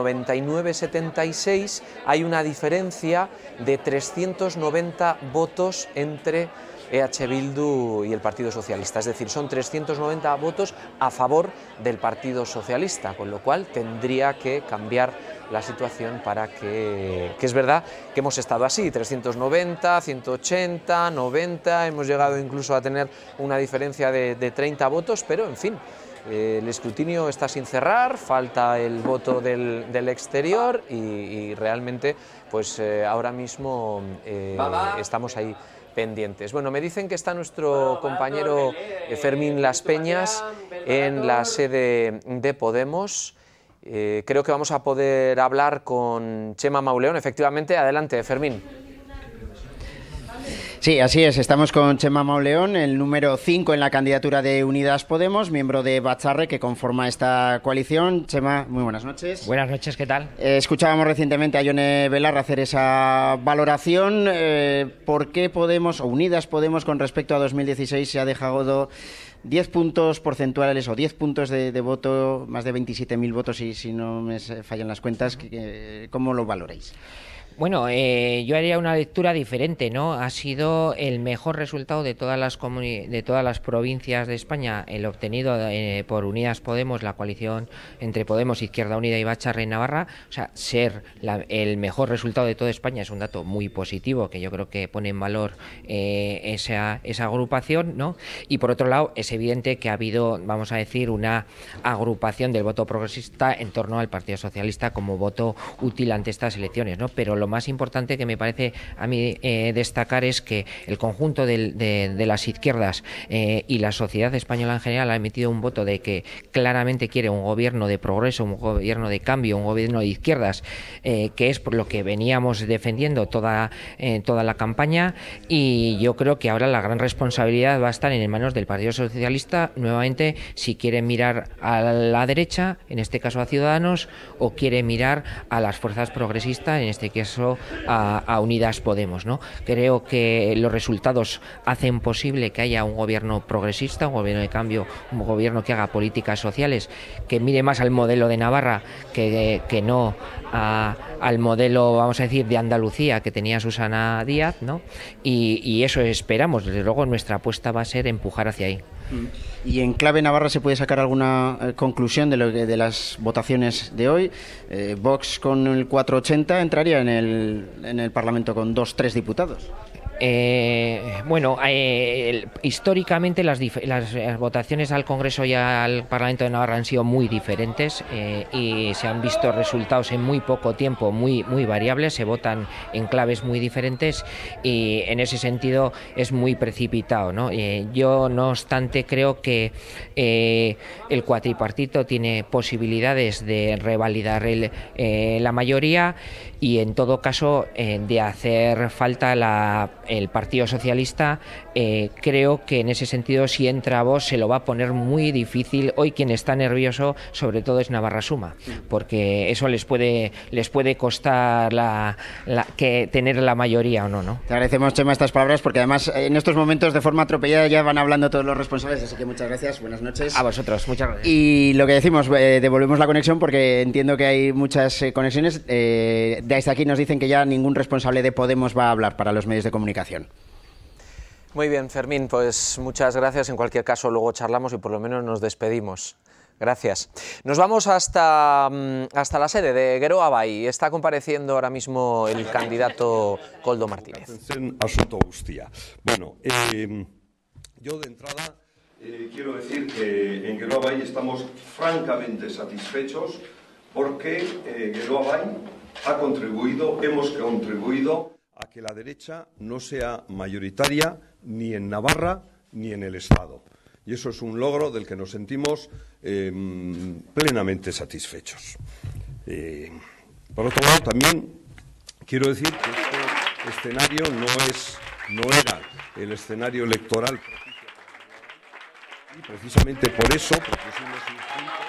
99,76 hay una diferencia de 390 votos entre EH Bildu y el Partido Socialista, es decir, son 390 votos a favor del Partido Socialista, con lo cual tendría que cambiar la situación para que es verdad que hemos estado así, 390, 180, 90, hemos llegado incluso a tener una diferencia de 30 votos, pero en fin, el escrutinio está sin cerrar, falta el voto del exterior y realmente pues ahora mismo estamos ahí pendientes. Bueno, me dicen que está nuestro compañero Fermín Las Peñas en la sede de Podemos. Creo que vamos a poder hablar con Txema Mauleón. Efectivamente, adelante, Fermín. Sí, así es. Estamos con Txema Mauleón, el número 5 en la candidatura de Unidas Podemos, miembro de Batzarre, que conforma esta coalición. Txema, muy buenas noches. Buenas noches, ¿qué tal? Escuchábamos recientemente a Ione Belarra hacer esa valoración. ¿Por qué Podemos, o Unidas Podemos, con respecto a 2016, se ha dejado 10 puntos porcentuales o 10 puntos de voto, más de 27.000 votos, si no me fallan las cuentas? ¿Cómo lo valoráis? Bueno, yo haría una lectura diferente, ¿no? Ha sido el mejor resultado de todas las provincias de España, el obtenido por Unidas Podemos, la coalición entre Podemos, Izquierda Unida y Batzarre en Navarra. O sea, ser el mejor resultado de toda España es un dato muy positivo, que yo creo que pone en valor esa agrupación, ¿no? Y por otro lado, es evidente que ha habido, vamos a decir, una agrupación del voto progresista en torno al Partido Socialista como voto útil ante estas elecciones, ¿no? Pero lo más importante que me parece a mí destacar es que el conjunto de las izquierdas y la sociedad española en general ha emitido un voto de que claramente quiere un gobierno de progreso, un gobierno de cambio, un gobierno de izquierdas, que es por lo que veníamos defendiendo toda la campaña, y yo creo que ahora la gran responsabilidad va a estar en manos del Partido Socialista, nuevamente, si quiere mirar a la derecha, en este caso a Ciudadanos, o quiere mirar a las fuerzas progresistas, en este caso a Unidas Podemos, ¿no? Creo que los resultados hacen posible que haya un gobierno progresista, un gobierno de cambio, un gobierno que haga políticas sociales, que mire más al modelo de Navarra que no al modelo, vamos a decir, de Andalucía que tenía Susana Díaz, ¿no? Y eso esperamos. Desde luego nuestra apuesta va a ser empujar hacia ahí. ¿Y en clave Navarra se puede sacar alguna conclusión de las votaciones de hoy? Vox con el 480 entraría en el Parlamento con 2-3 diputados. Bueno, históricamente las votaciones al Congreso y al Parlamento de Navarra han sido muy diferentes y se han visto resultados en muy poco tiempo muy variables, se votan en claves muy diferentes y en ese sentido es muy precipitado, ¿no? Yo, no obstante, creo que el cuatripartito tiene posibilidades de revalidar la mayoría y, en todo caso, de hacer falta el Partido Socialista. Creo que en ese sentido, si entra Vox, se lo va a poner muy difícil. Hoy quien está nervioso sobre todo es Navarra Suma, porque eso les puede costar que tener la mayoría o no, ¿no? Te agradecemos, Txema, estas palabras, porque además en estos momentos de forma atropellada ya van hablando todos los responsables, así que muchas gracias, buenas noches. A vosotros, muchas gracias. Y lo que decimos, devolvemos la conexión porque entiendo que hay muchas conexiones. Desde aquí nos dicen que ya ningún responsable de Podemos va a hablar para los medios de comunicación. Muy bien, Fermín, pues muchas gracias. En cualquier caso, luego charlamos y por lo menos nos despedimos. Gracias. Nos vamos hasta la sede de Geroa Bai. Está compareciendo ahora mismo el candidato Koldo Martínez. Bueno, yo de entrada quiero decir que en Geroa Bai estamos francamente satisfechos porque Geroa Bai hemos contribuido a que la derecha no sea mayoritaria ni en Navarra ni en el Estado. Y eso es un logro del que nos sentimos plenamente satisfechos. Por otro lado, también quiero decir que este escenario no era el escenario electoral y precisamente por eso propusimos un punto.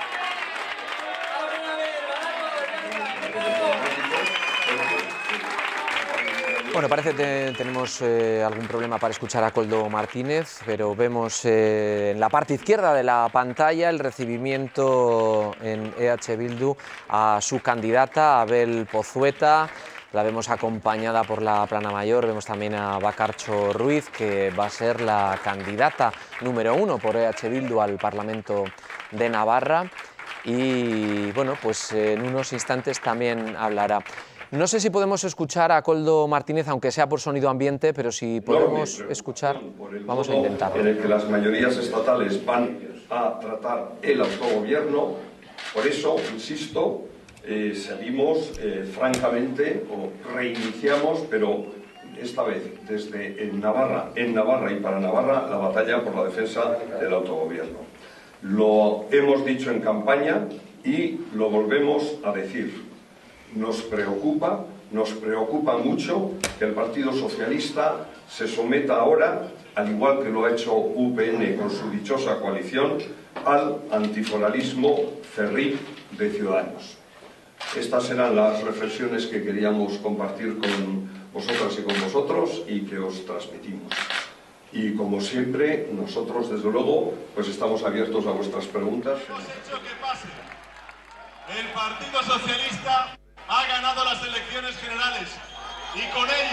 Bueno, parece que tenemos algún problema para escuchar a Koldo Martínez, pero vemos en la parte izquierda de la pantalla el recibimiento en EH Bildu a su candidata, Abel Pozueta. La vemos acompañada por la plana mayor, vemos también a Bakartxo Ruiz, que va a ser la candidata número 1 por EH Bildu al Parlamento de Navarra. Y bueno, pues en unos instantes también hablará. No sé si podemos escuchar a Koldo Martínez, aunque sea por sonido ambiente, pero si podemos escuchar, vamos a intentarlo. En el que las mayorías estatales van a tratar el autogobierno, por eso, insisto, seguimos francamente, o reiniciamos, pero esta vez desde Navarra y para Navarra, la batalla por la defensa del autogobierno. Lo hemos dicho en campaña y lo volvemos a decir. Nos preocupa mucho que el Partido Socialista se someta ahora, al igual que lo ha hecho UPN con su dichosa coalición, al antiforalismo cerril de Ciudadanos. Estas eran las reflexiones que queríamos compartir con vosotras y con vosotros y que os transmitimos. Y como siempre, nosotros desde luego pues estamos abiertos a vuestras preguntas. Hemos hecho que pase. El Partido Socialista ha ganado las elecciones generales y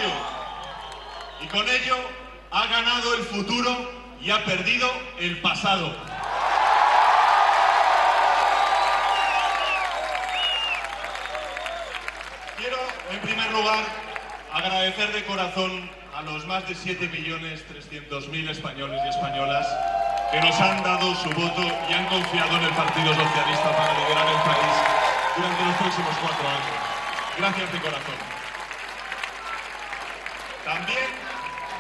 con ello ha ganado el futuro y ha perdido el pasado. Quiero, en primer lugar, agradecer de corazón a los más de 7.300.000 españoles y españolas que nos han dado su voto y han confiado en el Partido Socialista para liderar el país durante los próximos 4 años. Gracias de corazón. También...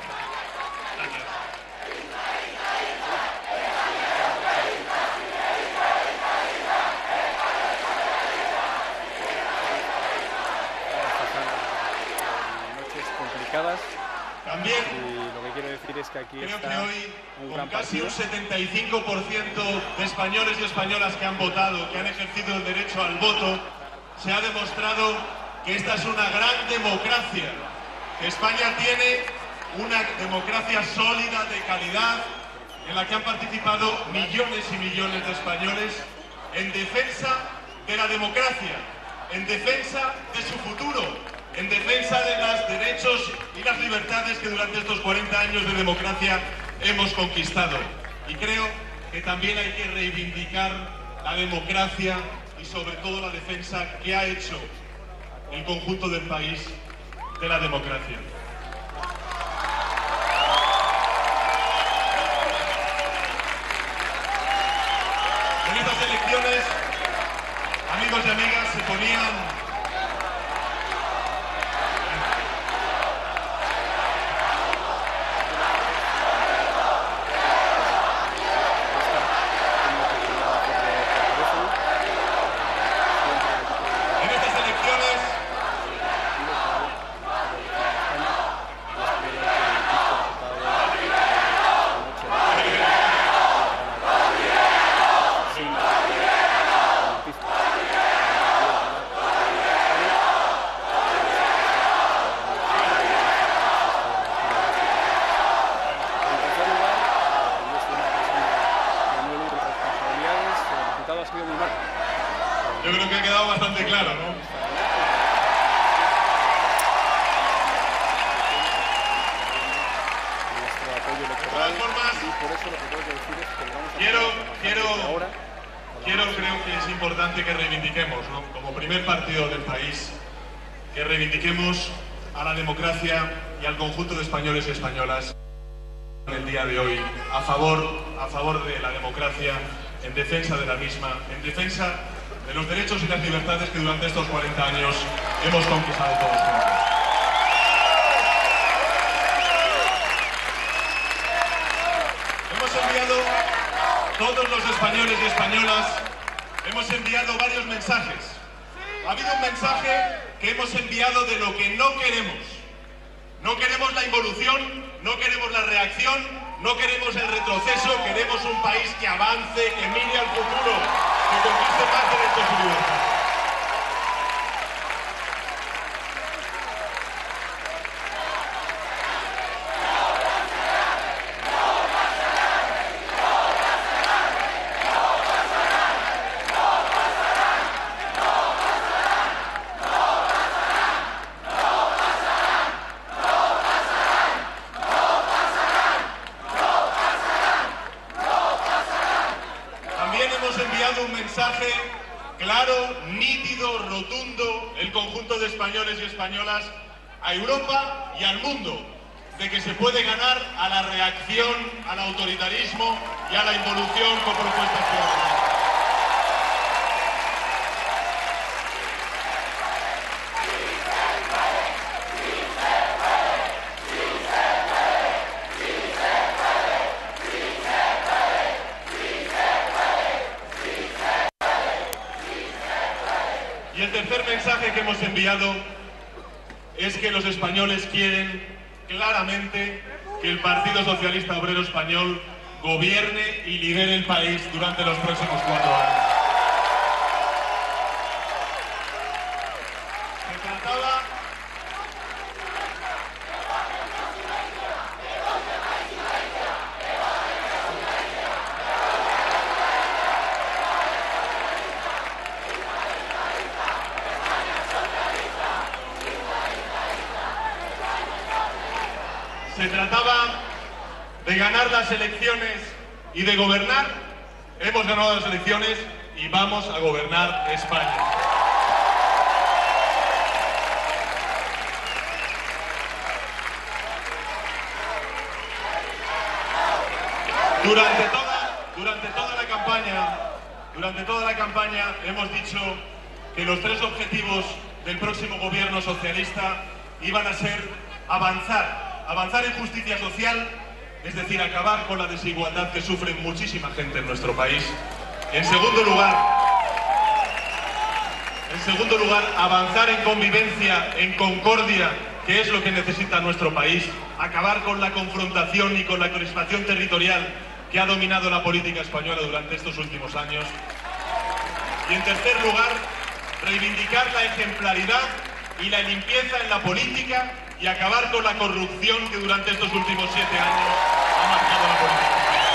También y lo que quiero decir es que aquí creo está que hoy, un con gran casi partido. un 75% de españoles y españolas que han votado, que han ejercido el derecho al voto, se ha demostrado que esta es una gran democracia, que España tiene una democracia sólida, de calidad, en la que han participado millones y millones de españoles en defensa de la democracia, en defensa de su futuro, en defensa de los derechos y las libertades que durante estos 40 años de democracia hemos conquistado. Y creo que también hay que reivindicar la democracia y sobre todo la defensa que ha hecho el conjunto del país de la democracia. En estas elecciones, amigos y amigas, se ponían yo creo que ha quedado bastante claro, ¿no? Nuestro apoyo electoral y por eso lo que tengo que decir es que le vamos a creo que es importante que reivindiquemos, ¿no? Como primer partido del país, que reivindiquemos a la democracia y al conjunto de españoles y españolas en el día de hoy, a favor de la democracia, en defensa de la misma, en defensa de los derechos y las libertades que durante estos 40 años hemos conquistado todos juntos. Hemos enviado, todos los españoles y españolas, hemos enviado varios mensajes. Ha habido un mensaje que hemos enviado de lo que no queremos. No queremos la involución, no queremos la reacción, no queremos el retroceso, queremos un país que avance, que mire al futuro, que conquiste más derechos y libertades. Un mensaje claro, nítido, rotundo, el conjunto de españoles y españolas a Europa y al mundo, de que se puede ganar a la reacción, al autoritarismo y a la involución con propuestas ciudadanas. Y el tercer mensaje que hemos enviado es que los españoles quieren claramente que el Partido Socialista Obrero Español gobierne y lidere el país durante los próximos 4 años. Se trataba de ganar las elecciones y de gobernar. Hemos ganado las elecciones y vamos a gobernar España. Durante toda la campaña hemos dicho que los 3 objetivos del próximo gobierno socialista iban a ser avanzar en justicia social, es decir, acabar con la desigualdad que sufre muchísima gente en nuestro país. En segundo lugar, avanzar en convivencia, en concordia, que es lo que necesita nuestro país, acabar con la confrontación y con la crispación territorial que ha dominado la política española durante estos últimos años. Y en tercer lugar, reivindicar la ejemplaridad y la limpieza en la política y acabar con la corrupción que durante estos últimos 7 años ha marcado la política.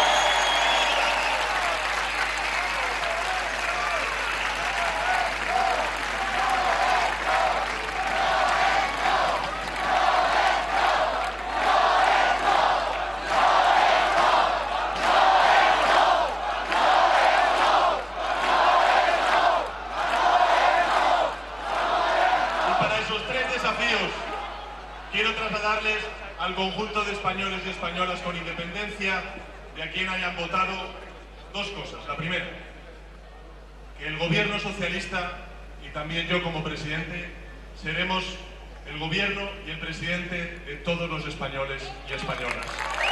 Quiero trasladarles al conjunto de españoles y españolas con independencia de a quien hayan votado 2 cosas. La primera, que el gobierno socialista y también yo como presidente seremos el gobierno y el presidente de todos los españoles y españolas.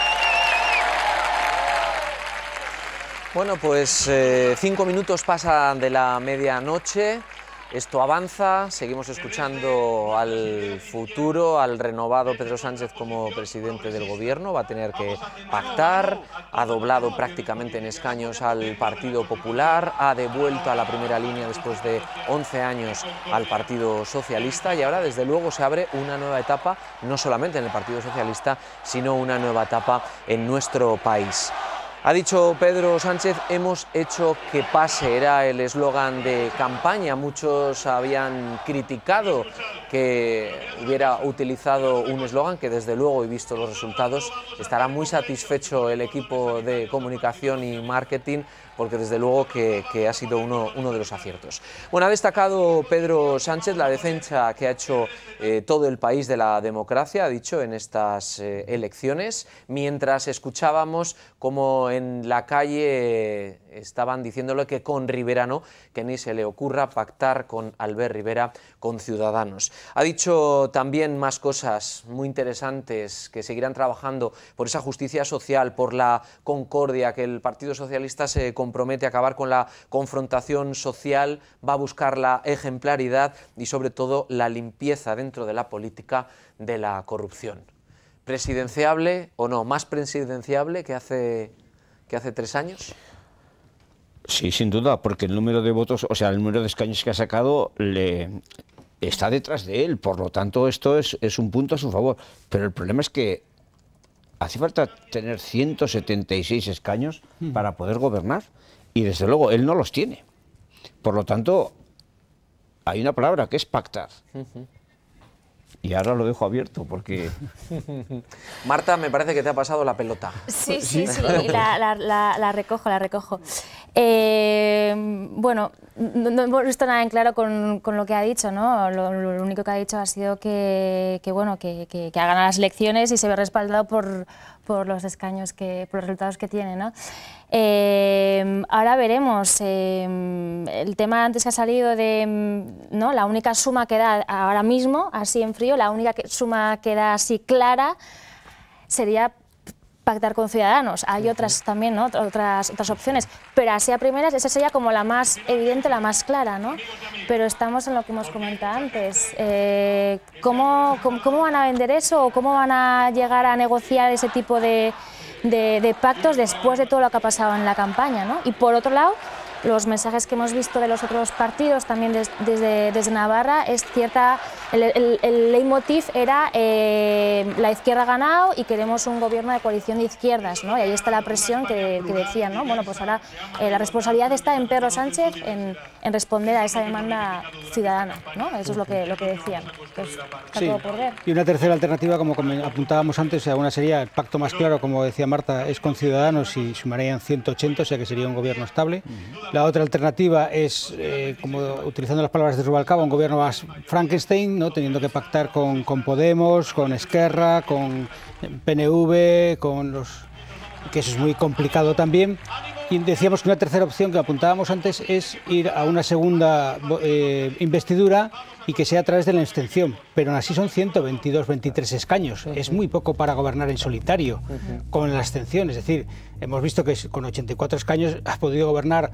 Bueno, pues 5 minutos pasan de la medianoche. Esto avanza, seguimos escuchando al futuro, al renovado Pedro Sánchez como presidente del gobierno. Va a tener que pactar, ha doblado prácticamente en escaños al Partido Popular, ha devuelto a la primera línea después de 11 años al Partido Socialista y ahora desde luego se abre una nueva etapa, no solamente en el Partido Socialista, sino una nueva etapa en nuestro país. Ha dicho Pedro Sánchez, hemos hecho que pase, era el eslogan de campaña. Muchos habían criticado que hubiera utilizado un eslogan que desde luego, y visto los resultados, estará muy satisfecho el equipo de comunicación y marketing, porque desde luego que ha sido uno de los aciertos. Bueno, ha destacado Pedro Sánchez la defensa que ha hecho todo el país de la democracia, ha dicho, en estas elecciones, mientras escuchábamos como en la calle estaban diciéndole que con Rivera no, que ni se le ocurra pactar con Albert Rivera, con Ciudadanos. Ha dicho también más cosas muy interesantes, que seguirán trabajando por esa justicia social, por la concordia, que el Partido Socialista se compromete a acabar con la confrontación social, va a buscar la ejemplaridad y sobre todo la limpieza dentro de la política de la corrupción. ¿Presidenciable o no? ¿Más presidenciable que hace 3 años? Sí, sin duda, porque el número de votos, o sea, el número de escaños que ha sacado está detrás de él, por lo tanto esto es un punto a su favor. Pero el problema es que hace falta tener 176 escaños para poder gobernar y desde luego él no los tiene. Por lo tanto, hay una palabra que es pactar. Y ahora lo dejo abierto porque... Marta, me parece que te ha pasado la pelota. Sí, la recojo. Bueno, no hemos visto nada en claro con lo que ha dicho, ¿no? Lo único que ha dicho ha sido que ha ganado las elecciones y se ve respaldado por los escaños, por los resultados que tiene, ¿no? Ahora veremos. El tema antes que ha salido de, ¿no?, la única suma que da ahora mismo, así en frío, la única suma que da así clara sería pactar con Ciudadanos. Hay otras también, ¿no? otras opciones, pero así a primeras esa sería como la más evidente, la más clara, ¿no? Pero estamos en lo que hemos comentado antes. ¿Cómo van a vender eso o cómo van a llegar a negociar ese tipo de pactos después de todo lo que ha pasado en la campaña, ¿no? Y por otro lado, los mensajes que hemos visto de los otros partidos, también desde Navarra, es cierta, el leitmotiv era la izquierda ha ganado y queremos un gobierno de coalición de izquierdas, ¿no? Y ahí está la presión que decían, ¿no? Bueno, pues ahora la responsabilidad está en Pedro Sánchez en responder a esa demanda ciudadana, ¿no? Eso es lo que decían. Entonces, está todo por ver. Y una tercera alternativa, como apuntábamos antes, una sería el pacto más claro, como decía Marta, es con Ciudadanos y sumarían 180, o sea que sería un gobierno estable. La otra alternativa es, como utilizando las palabras de Rubalcaba, un gobierno más Frankenstein, ¿no? Teniendo que pactar con Podemos, con Esquerra, con PNV, que eso es muy complicado también. Y decíamos que una tercera opción que apuntábamos antes es ir a una segunda investidura y que sea a través de la abstención, pero aún así son 122, 23 escaños. Es muy poco para gobernar en solitario con la abstención. Es decir, hemos visto que con 84 escaños has podido gobernar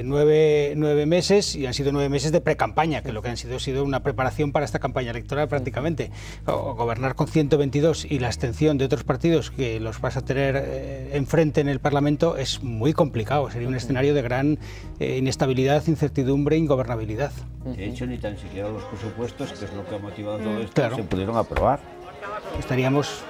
9 meses y han sido 9 meses de precampaña, que lo que han sido una preparación para esta campaña electoral prácticamente. O gobernar con 122 y la abstención de otros partidos que los vas a tener enfrente en el Parlamento es muy complicado. Sería un escenario de gran inestabilidad, incertidumbre e ingobernabilidad. De hecho, ni tan siquiera los presupuestos, que es lo que ha motivado todo esto, se pudieron aprobar. Estaríamos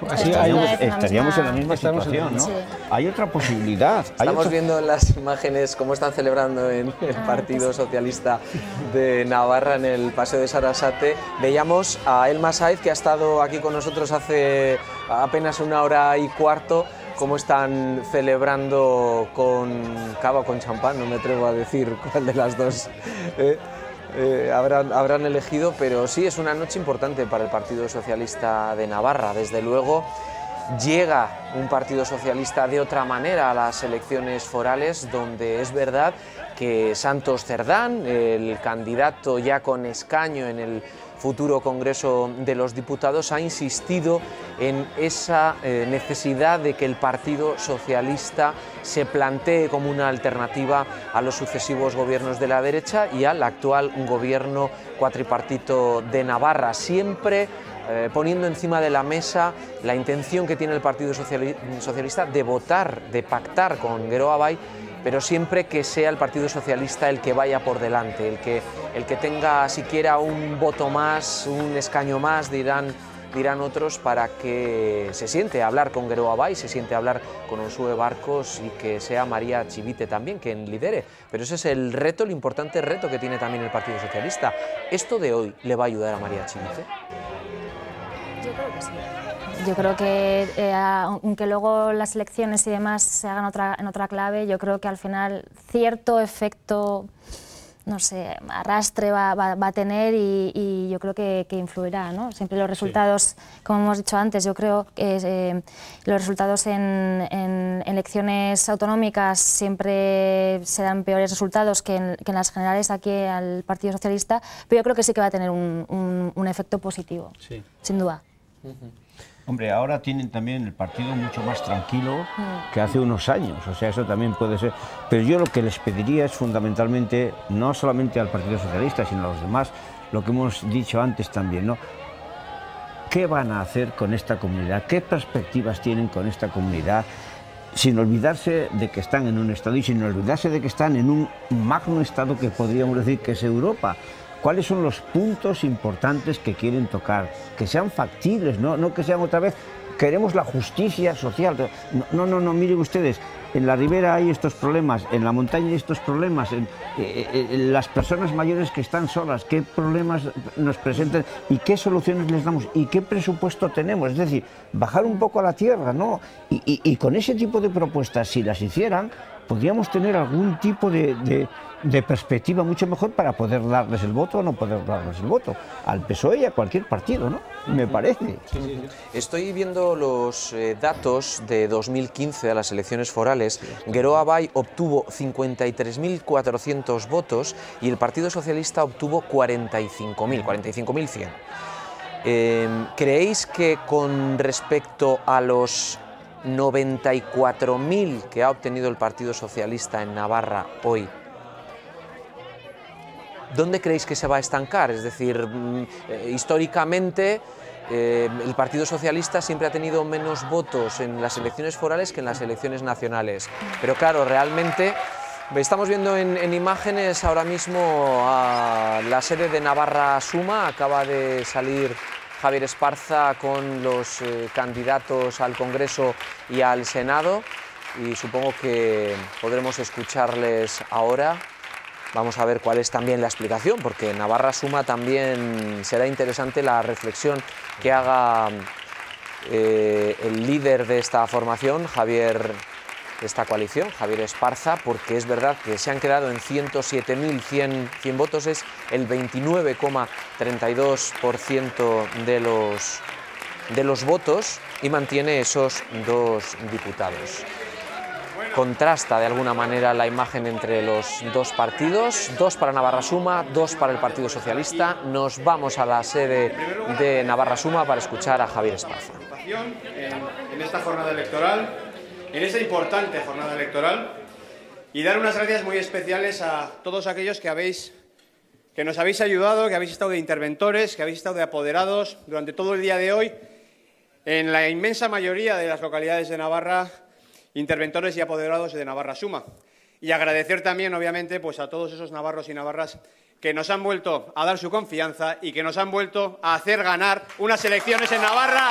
en la misma situación, ¿no? Sí. Hay otra posibilidad. Estamos viendo en las imágenes cómo están celebrando en el Partido Socialista de Navarra, en el Paseo de Sarasate. Veíamos a Elma Sáez, que ha estado aquí con nosotros hace apenas 1 hora y cuarto, cómo están celebrando con cava o con champán, no me atrevo a decir cuál de las dos habrán elegido, pero sí es una noche importante para el Partido Socialista de Navarra. Desde luego llega un Partido Socialista de otra manera a las elecciones forales, donde es verdad que Santos Cerdán, el candidato ya con escaño en el futuro Congreso de los Diputados, ha insistido en esa necesidad de que el Partido Socialista se plantee como una alternativa a los sucesivos gobiernos de la derecha y al actual gobierno cuatripartito de Navarra, siempre poniendo encima de la mesa la intención que tiene el Partido Socialista de votar, de pactar con Geroa Bai, pero siempre que sea el Partido Socialista el que vaya por delante, el que tenga siquiera un voto más, un escaño más, dirán otros, para que se siente a hablar con Geroa Bai, se siente a hablar con Unsue Barcos y que sea María Chivite también quien lidere. Pero ese es el reto, el importante reto que tiene también el Partido Socialista. ¿Esto de hoy le va a ayudar a María Chivite? Yo creo que sí. Yo creo que, aunque luego las elecciones y demás se hagan en otra clave, yo creo que al final cierto efecto, no sé, arrastre va a tener y yo creo que influirá, ¿no? Siempre los resultados, como hemos dicho antes, yo creo que los resultados en elecciones autonómicas siempre se dan peores resultados que en las generales aquí al Partido Socialista, pero yo creo que sí que va a tener un efecto positivo, sin duda. Hombre, ahora tienen también el partido mucho más tranquilo que hace unos años, o sea, eso también puede ser. Pero yo lo que les pediría es fundamentalmente, no solamente al Partido Socialista, sino a los demás, lo que hemos dicho antes también, ¿no? ¿Qué van a hacer con esta comunidad? ¿Qué perspectivas tienen con esta comunidad? Sin olvidarse de que están en un Estado y sin olvidarse de que están en un magno Estado que podríamos decir que es Europa. ¿Cuáles son los puntos importantes que quieren tocar? Que sean factibles, no que sean otra vez, queremos la justicia social. No, miren ustedes, en la ribera hay estos problemas, en la montaña hay estos problemas, en las personas mayores que están solas, qué problemas nos presentan y qué soluciones les damos y qué presupuesto tenemos. Es decir, bajar un poco a la tierra, ¿no? Y con ese tipo de propuestas, si las hicieran, podríamos tener algún tipo de perspectiva mucho mejor para poder darles el voto o no poder darles el voto al PSOE y a cualquier partido, ¿no? Me parece. Sí. Estoy viendo los datos de 2015 de las elecciones forales. Geroa Bai obtuvo 53.400 votos y el Partido Socialista obtuvo 45.100. ¿Creéis que con respecto a los 94.000 que ha obtenido el Partido Socialista en Navarra hoy, ¿dónde creéis que se va a estancar? Es decir, históricamente el Partido Socialista siempre ha tenido menos votos en las elecciones forales que en las elecciones nacionales. Pero claro, realmente estamos viendo en imágenes ahora mismo a la sede de Navarra Suma. Acaba de salir Javier Esparza con los candidatos al Congreso y al Senado, y supongo que podremos escucharles ahora. Vamos a ver cuál es también la explicación, porque en Navarra Suma también será interesante la reflexión que haga el líder de esta formación, esta coalición, Javier Esparza, porque es verdad que se han quedado en 107.100 votos, es el 29,32% de los votos, y mantiene esos 2 diputados. Contrasta de alguna manera la imagen entre los dos partidos, 2 para Navarra Suma, 2 para el Partido Socialista. Nos vamos a la sede de Navarra Suma para escuchar a Javier Esparza. En esta jornada electoral, en esta importante jornada electoral, y dar unas gracias muy especiales a todos aquellos que nos habéis ayudado, que habéis estado de interventores, que habéis estado de apoderados durante todo el día de hoy, en la inmensa mayoría de las localidades de Navarra, interventores y apoderados de Navarra Suma. Y agradecer también, obviamente, pues a todos esos navarros y navarras que nos han vuelto a dar su confianza y que nos han vuelto a hacer ganar unas elecciones en Navarra.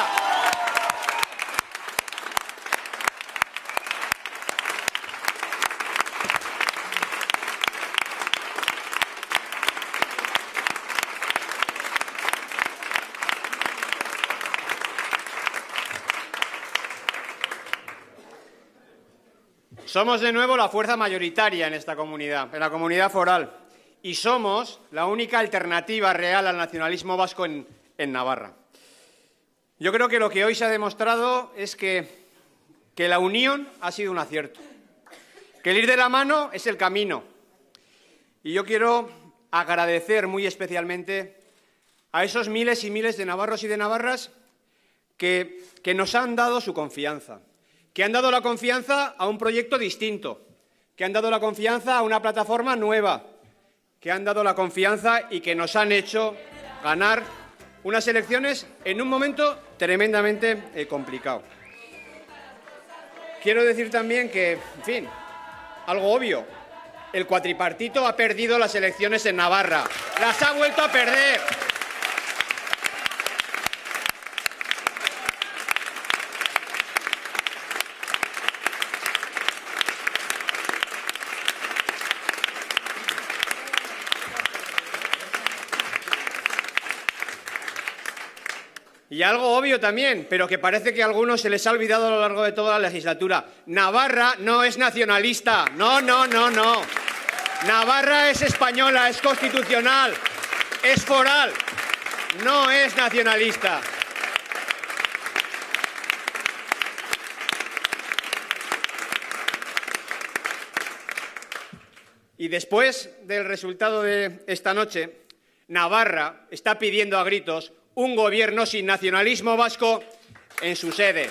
Somos de nuevo la fuerza mayoritaria en esta comunidad, en la comunidad foral, y somos la única alternativa real al nacionalismo vasco en Navarra. Yo creo que lo que hoy se ha demostrado es que la unión ha sido un acierto, que el ir de la mano es el camino. Y yo quiero agradecer muy especialmente a esos miles y miles de navarros y de navarras que nos han dado su confianza, que han dado la confianza a un proyecto distinto, que han dado la confianza a una plataforma nueva, que han dado la confianza y que nos han hecho ganar unas elecciones en un momento tremendamente complicado. Quiero decir también que, en fin, algo obvio, el cuatripartito ha perdido las elecciones en Navarra, las ha vuelto a perder. Y algo obvio también, pero que parece que a algunos se les ha olvidado a lo largo de toda la legislatura. Navarra no es nacionalista. No, no, no, no. Navarra es española, es constitucional, es foral. No es nacionalista. Y después del resultado de esta noche, Navarra está pidiendo a gritos un gobierno sin nacionalismo vasco en su sede.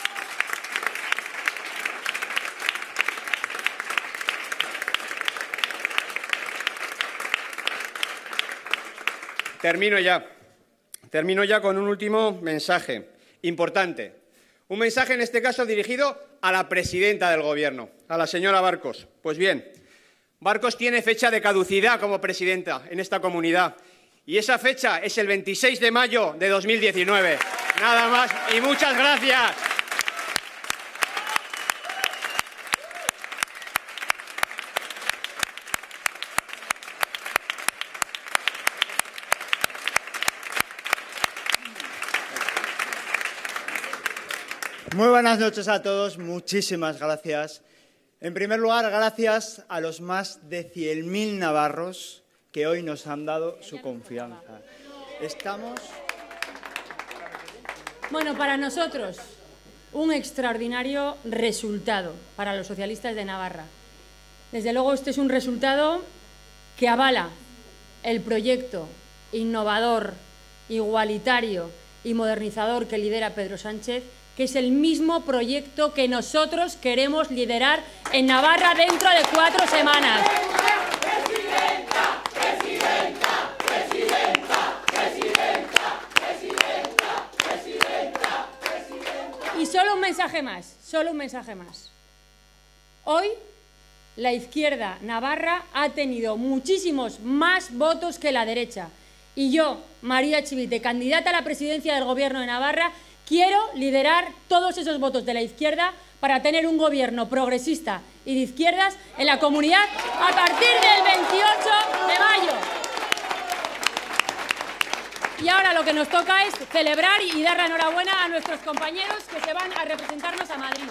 Termino ya con un último mensaje importante. Un mensaje en este caso dirigido a la presidenta del Gobierno, a la señora Barcos. Pues bien, Barcos tiene fecha de caducidad como presidenta en esta comunidad. Y esa fecha es el 26 de mayo de 2019. Nada más y muchas gracias. Muy buenas noches a todos, muchísimas gracias. En primer lugar, gracias a los más de 100.000 navarros que hoy nos han dado su confianza. Bueno, para nosotros, un extraordinario resultado para los socialistas de Navarra. Desde luego, este es un resultado que avala el proyecto innovador, igualitario y modernizador que lidera Pedro Sánchez que es el mismo proyecto que nosotros queremos liderar en Navarra dentro de 4 semanas. Y solo un mensaje más. Hoy la izquierda navarra ha tenido muchísimos más votos que la derecha. Y yo, María Chivite, candidata a la presidencia del Gobierno de Navarra, quiero liderar todos esos votos de la izquierda para tener un gobierno progresista y de izquierdas en la comunidad a partir del 28 de mayo. Y ahora lo que nos toca es celebrar y dar la enhorabuena a nuestros compañeros que se van a representarnos a Madrid.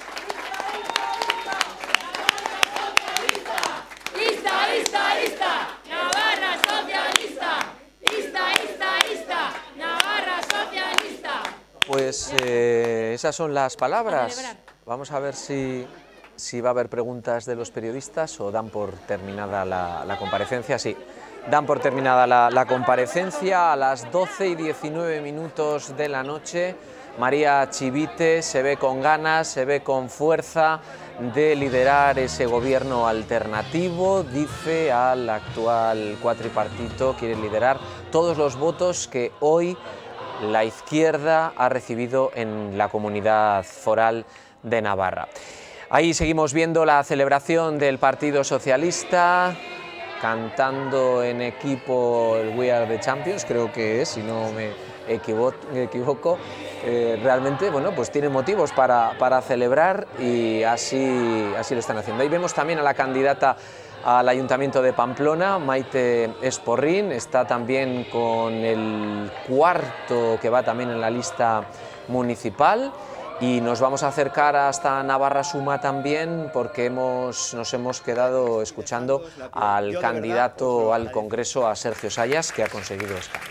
¡Lista, lista, lista! ¡Navarra socialista! ¡Lista, Navarra socialista! Pues esas son las palabras. Vamos a ver si va a haber preguntas de los periodistas o dan por terminada la comparecencia. Sí, dan por terminada la comparecencia. A las 12:19 de la noche, María Chivite se ve con ganas, se ve con fuerza de liderar ese gobierno alternativo. Dice al actual cuatripartito, quiere liderar todos los votos que hoy la izquierda ha recibido en la comunidad foral de Navarra. Ahí seguimos viendo la celebración del Partido Socialista, cantando en equipo el We Are the Champions, creo que es, si no me equivoco. Realmente, bueno, pues tienen motivos para celebrar y así lo están haciendo. Ahí vemos también a la candidata al Ayuntamiento de Pamplona, Maite Esporrín, está también con el cuarto que va también en la lista municipal. Y nos vamos a acercar hasta Navarra Suma también porque nos hemos quedado escuchando al candidato al Congreso, a Sergio Sayas, que ha conseguido escaño.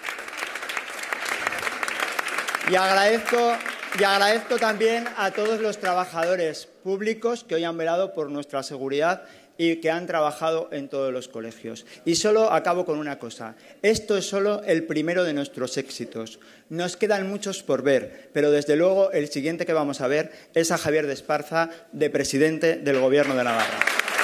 Y agradezco también a todos los trabajadores públicos que hoy han velado por nuestra seguridad y que han trabajado en todos los colegios. Y solo acabo con una cosa. Esto es solo el primero de nuestros éxitos. Nos quedan muchos por ver, pero desde luego el siguiente que vamos a ver es a Javier de Esparza, de presidente del Gobierno de Navarra.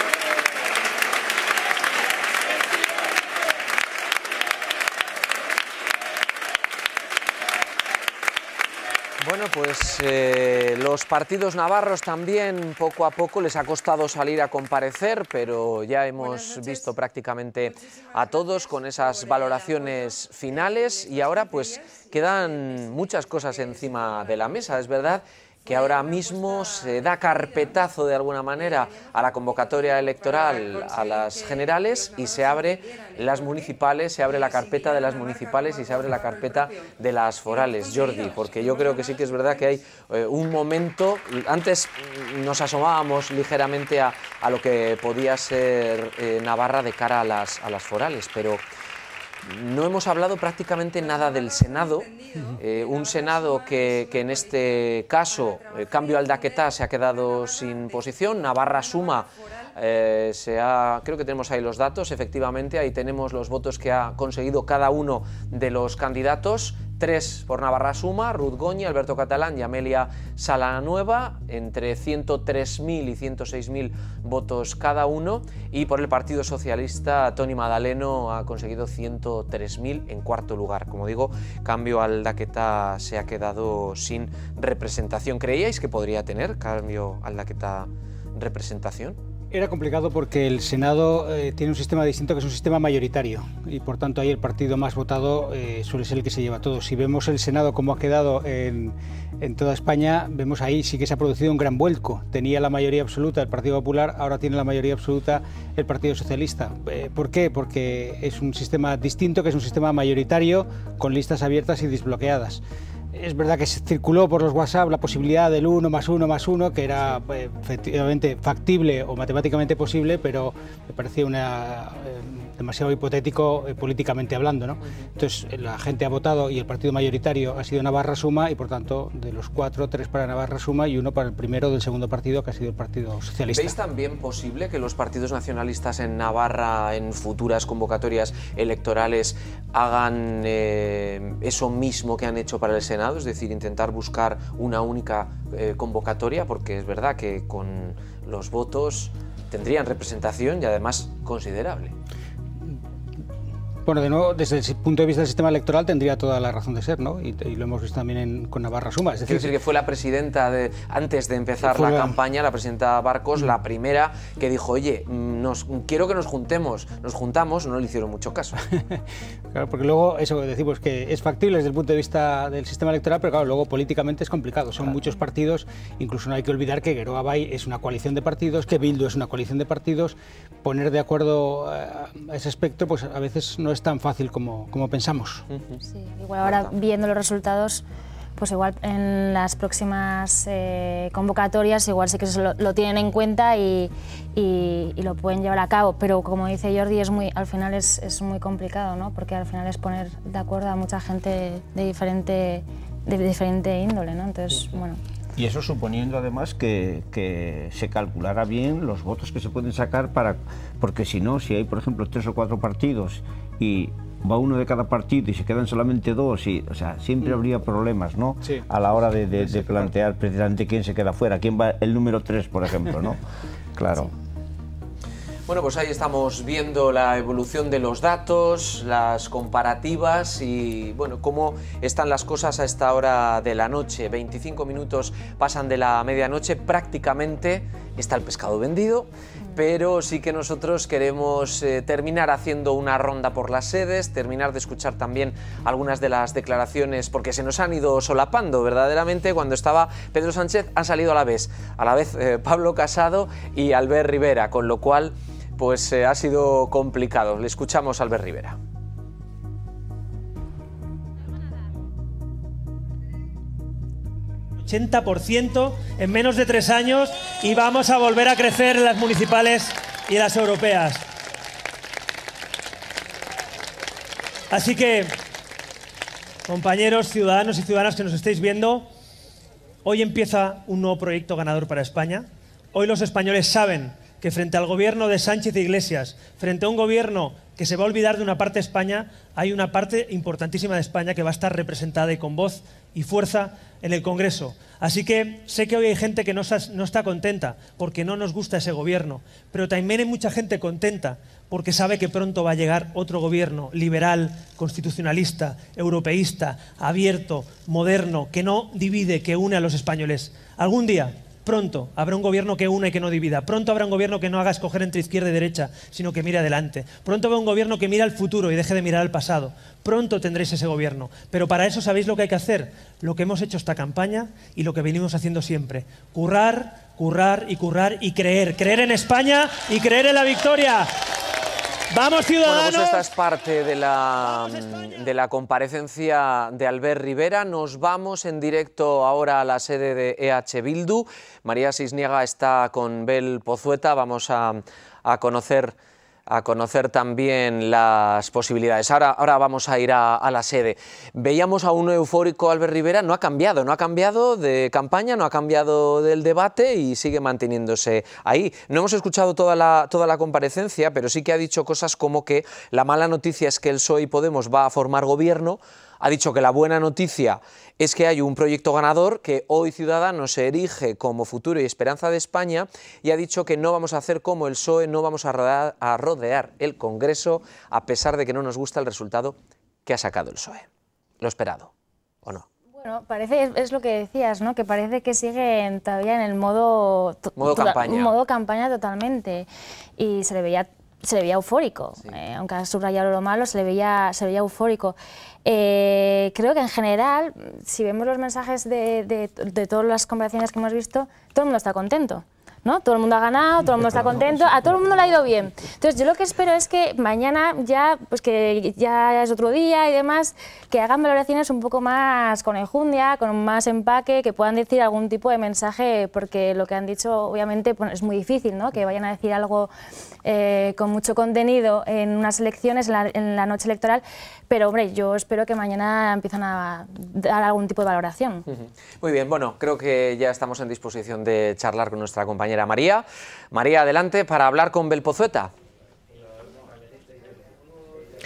Bueno, pues los partidos navarros también poco a poco les ha costado salir a comparecer, pero ya hemos visto prácticamente a todos con esas valoraciones finales y ahora pues quedan muchas cosas encima de la mesa. Es verdad que ahora mismo se da carpetazo de alguna manera a la convocatoria electoral, a las generales, y se abre las municipales, se abre la carpeta de las municipales y se abre la carpeta de las forales. Jordi, porque yo creo que sí que es verdad que hay un momento, antes nos asomábamos ligeramente a lo que podía ser Navarra de cara a las forales, pero no hemos hablado prácticamente nada del Senado, un Senado que en este caso, Cambio Aldaquetá, se ha quedado sin posición. Navarra Suma, creo que tenemos ahí los datos, efectivamente, ahí tenemos los votos que ha conseguido cada uno de los candidatos. 3 por Navarra Suma, Ruth Goñi, Alberto Catalán y Amelia Salanueva, entre 103.000 y 106.000 votos cada uno, y por el Partido Socialista, Toni Madaleno ha conseguido 103.000 en cuarto lugar. Como digo, Cambio Aldaquetá se ha quedado sin representación. ¿Creíais que podría tener Cambio Aldaquetá representación? Era complicado porque el Senado tiene un sistema distinto, que es un sistema mayoritario, y por tanto ahí el partido más votado suele ser el que se lleva todo. Si vemos el Senado como ha quedado en toda España, vemos ahí sí que se ha producido un gran vuelco. Tenía la mayoría absoluta el Partido Popular, ahora tiene la mayoría absoluta el Partido Socialista. ¿Por qué? Porque es un sistema distinto, que es un sistema mayoritario con listas abiertas y desbloqueadas. Es verdad que se circuló por los WhatsApp la posibilidad del 1 más 1 más 1, que era efectivamente factible o matemáticamente posible, pero me parecía demasiado hipotético políticamente hablando, ¿no? Entonces la gente ha votado y el partido mayoritario ha sido Navarra Suma, y por tanto de los 4, 3 para Navarra Suma y 1 para el primero del segundo partido, que ha sido el Partido Socialista. ¿Veis también posible que los partidos nacionalistas en Navarra, en futuras convocatorias electorales, hagan eso mismo que han hecho para el Senado? Senado, es decir, intentar buscar una única convocatoria, porque es verdad que con los votos tendrían representación y además considerable. Bueno, de nuevo, desde el punto de vista del sistema electoral tendría toda la razón de ser, ¿no? Y lo hemos visto también con Navarra Suma. Es decir, que fue la presidenta, antes de empezar la campaña, la presidenta Barcos, la primera que dijo, oye, quiero que nos juntamos, no le hicieron mucho caso. Claro, porque luego, eso decimos que es factible desde el punto de vista del sistema electoral, pero claro, luego políticamente es complicado. Son muchos partidos, incluso no hay que olvidar que Geroa Bai es una coalición de partidos, que Bildu es una coalición de partidos. Poner de acuerdo a ese aspecto, pues a veces no es tan fácil como pensamos. Sí, igual ahora viendo los resultados, pues igual en las próximas convocatorias igual sí que lo tienen en cuenta y lo pueden llevar a cabo, pero como dice Jordi, al final es muy complicado, ¿no? Porque al final es poner de acuerdo a mucha gente de diferente índole, ¿no? Entonces, bueno. Y eso suponiendo además que se calculara bien los votos que se pueden sacar porque si no, si hay por ejemplo 3 o 4 partidos y va uno de cada partido y se quedan solamente 2, o sea, siempre habría problemas, ¿no? Sí. A la hora de plantear precisamente quién se queda fuera, quién va el número 3, por ejemplo, ¿no? Claro. Sí. Bueno, pues ahí estamos viendo la evolución de los datos, las comparativas y, bueno, cómo están las cosas a esta hora de la noche. 25 minutos pasan de la medianoche, prácticamente está el pescado vendido, pero sí que nosotros queremos terminar haciendo una ronda por las sedes, terminar de escuchar también algunas de las declaraciones, porque se nos han ido solapando verdaderamente. Cuando estaba Pedro Sánchez han salido a la vez Pablo Casado y Albert Rivera, con lo cual pues ha sido complicado. Le escuchamos a Albert Rivera. ...80% en menos de 3 años y vamos a volver a crecer en las municipales y las europeas. Así que, compañeros, ciudadanos y ciudadanas que nos estáis viendo, hoy empieza un nuevo proyecto ganador para España. Hoy los españoles saben que frente al gobierno de Sánchez e Iglesias, frente a un gobierno que se va a olvidar de una parte de España, hay una parte importantísima de España que va a estar representada y con voz y fuerza en el Congreso. Así que sé que hoy hay gente que no está contenta porque no nos gusta ese gobierno, pero también hay mucha gente contenta porque sabe que pronto va a llegar otro gobierno liberal, constitucionalista, europeísta, abierto, moderno, que no divide, que une a los españoles. Algún día, pronto, habrá un gobierno que una y que no divida. Pronto habrá un gobierno que no haga escoger entre izquierda y derecha, sino que mire adelante. Pronto habrá un gobierno que mire al futuro y deje de mirar al pasado. Pronto tendréis ese gobierno. Pero para eso, ¿sabéis lo que hay que hacer? Lo que hemos hecho esta campaña y lo que venimos haciendo siempre. Currar, currar y currar y creer. Creer en España y creer en la victoria. ¡Vamos, ciudadanos! Bueno, pues esta es parte de la comparecencia de Albert Rivera. Nos vamos en directo ahora a la sede de EH Bildu. María Sisniega está con Bel Pozueta. Vamos a conocer también las posibilidades. Ahora vamos a ir a la sede. Veíamos a un eufórico Albert Rivera, no ha cambiado de campaña, no ha cambiado del debate y sigue manteniéndose ahí. No hemos escuchado toda la comparecencia, pero sí que ha dicho cosas como que la mala noticia es que el PSOE y Podemos va a formar gobierno. Ha dicho que la buena noticia es que hay un proyecto ganador, que hoy Ciudadanos se erige como futuro y esperanza de España, y ha dicho que no vamos a hacer como el PSOE, no vamos a rodear el Congreso, a pesar de que no nos gusta el resultado que ha sacado el PSOE. ¿Lo esperado o no? Bueno, es lo que decías, ¿no? Que parece que siguen todavía en el modo campaña. Modo campaña totalmente, y se le veía eufórico, sí. Aunque ha subrayado lo malo, se le veía eufórico. Creo que en general, si vemos los mensajes de todas las conversaciones que hemos visto, todo el mundo está contento, ¿no? Todo el mundo ha ganado, todo el mundo está contento, a todo el mundo le ha ido bien. Entonces yo lo que espero es que mañana ya, pues que ya es otro día y demás, que hagan valoraciones un poco más con enjundia, con más empaque, que puedan decir algún tipo de mensaje, porque lo que han dicho obviamente pues, es muy difícil, ¿no? Que vayan a decir algo con mucho contenido en unas elecciones, en la noche electoral, pero hombre, yo espero que mañana empiezan a dar algún tipo de valoración. Muy bien, bueno, creo que ya estamos en disposición de charlar con nuestra compañera María. María, adelante para hablar con Bel Pozueta.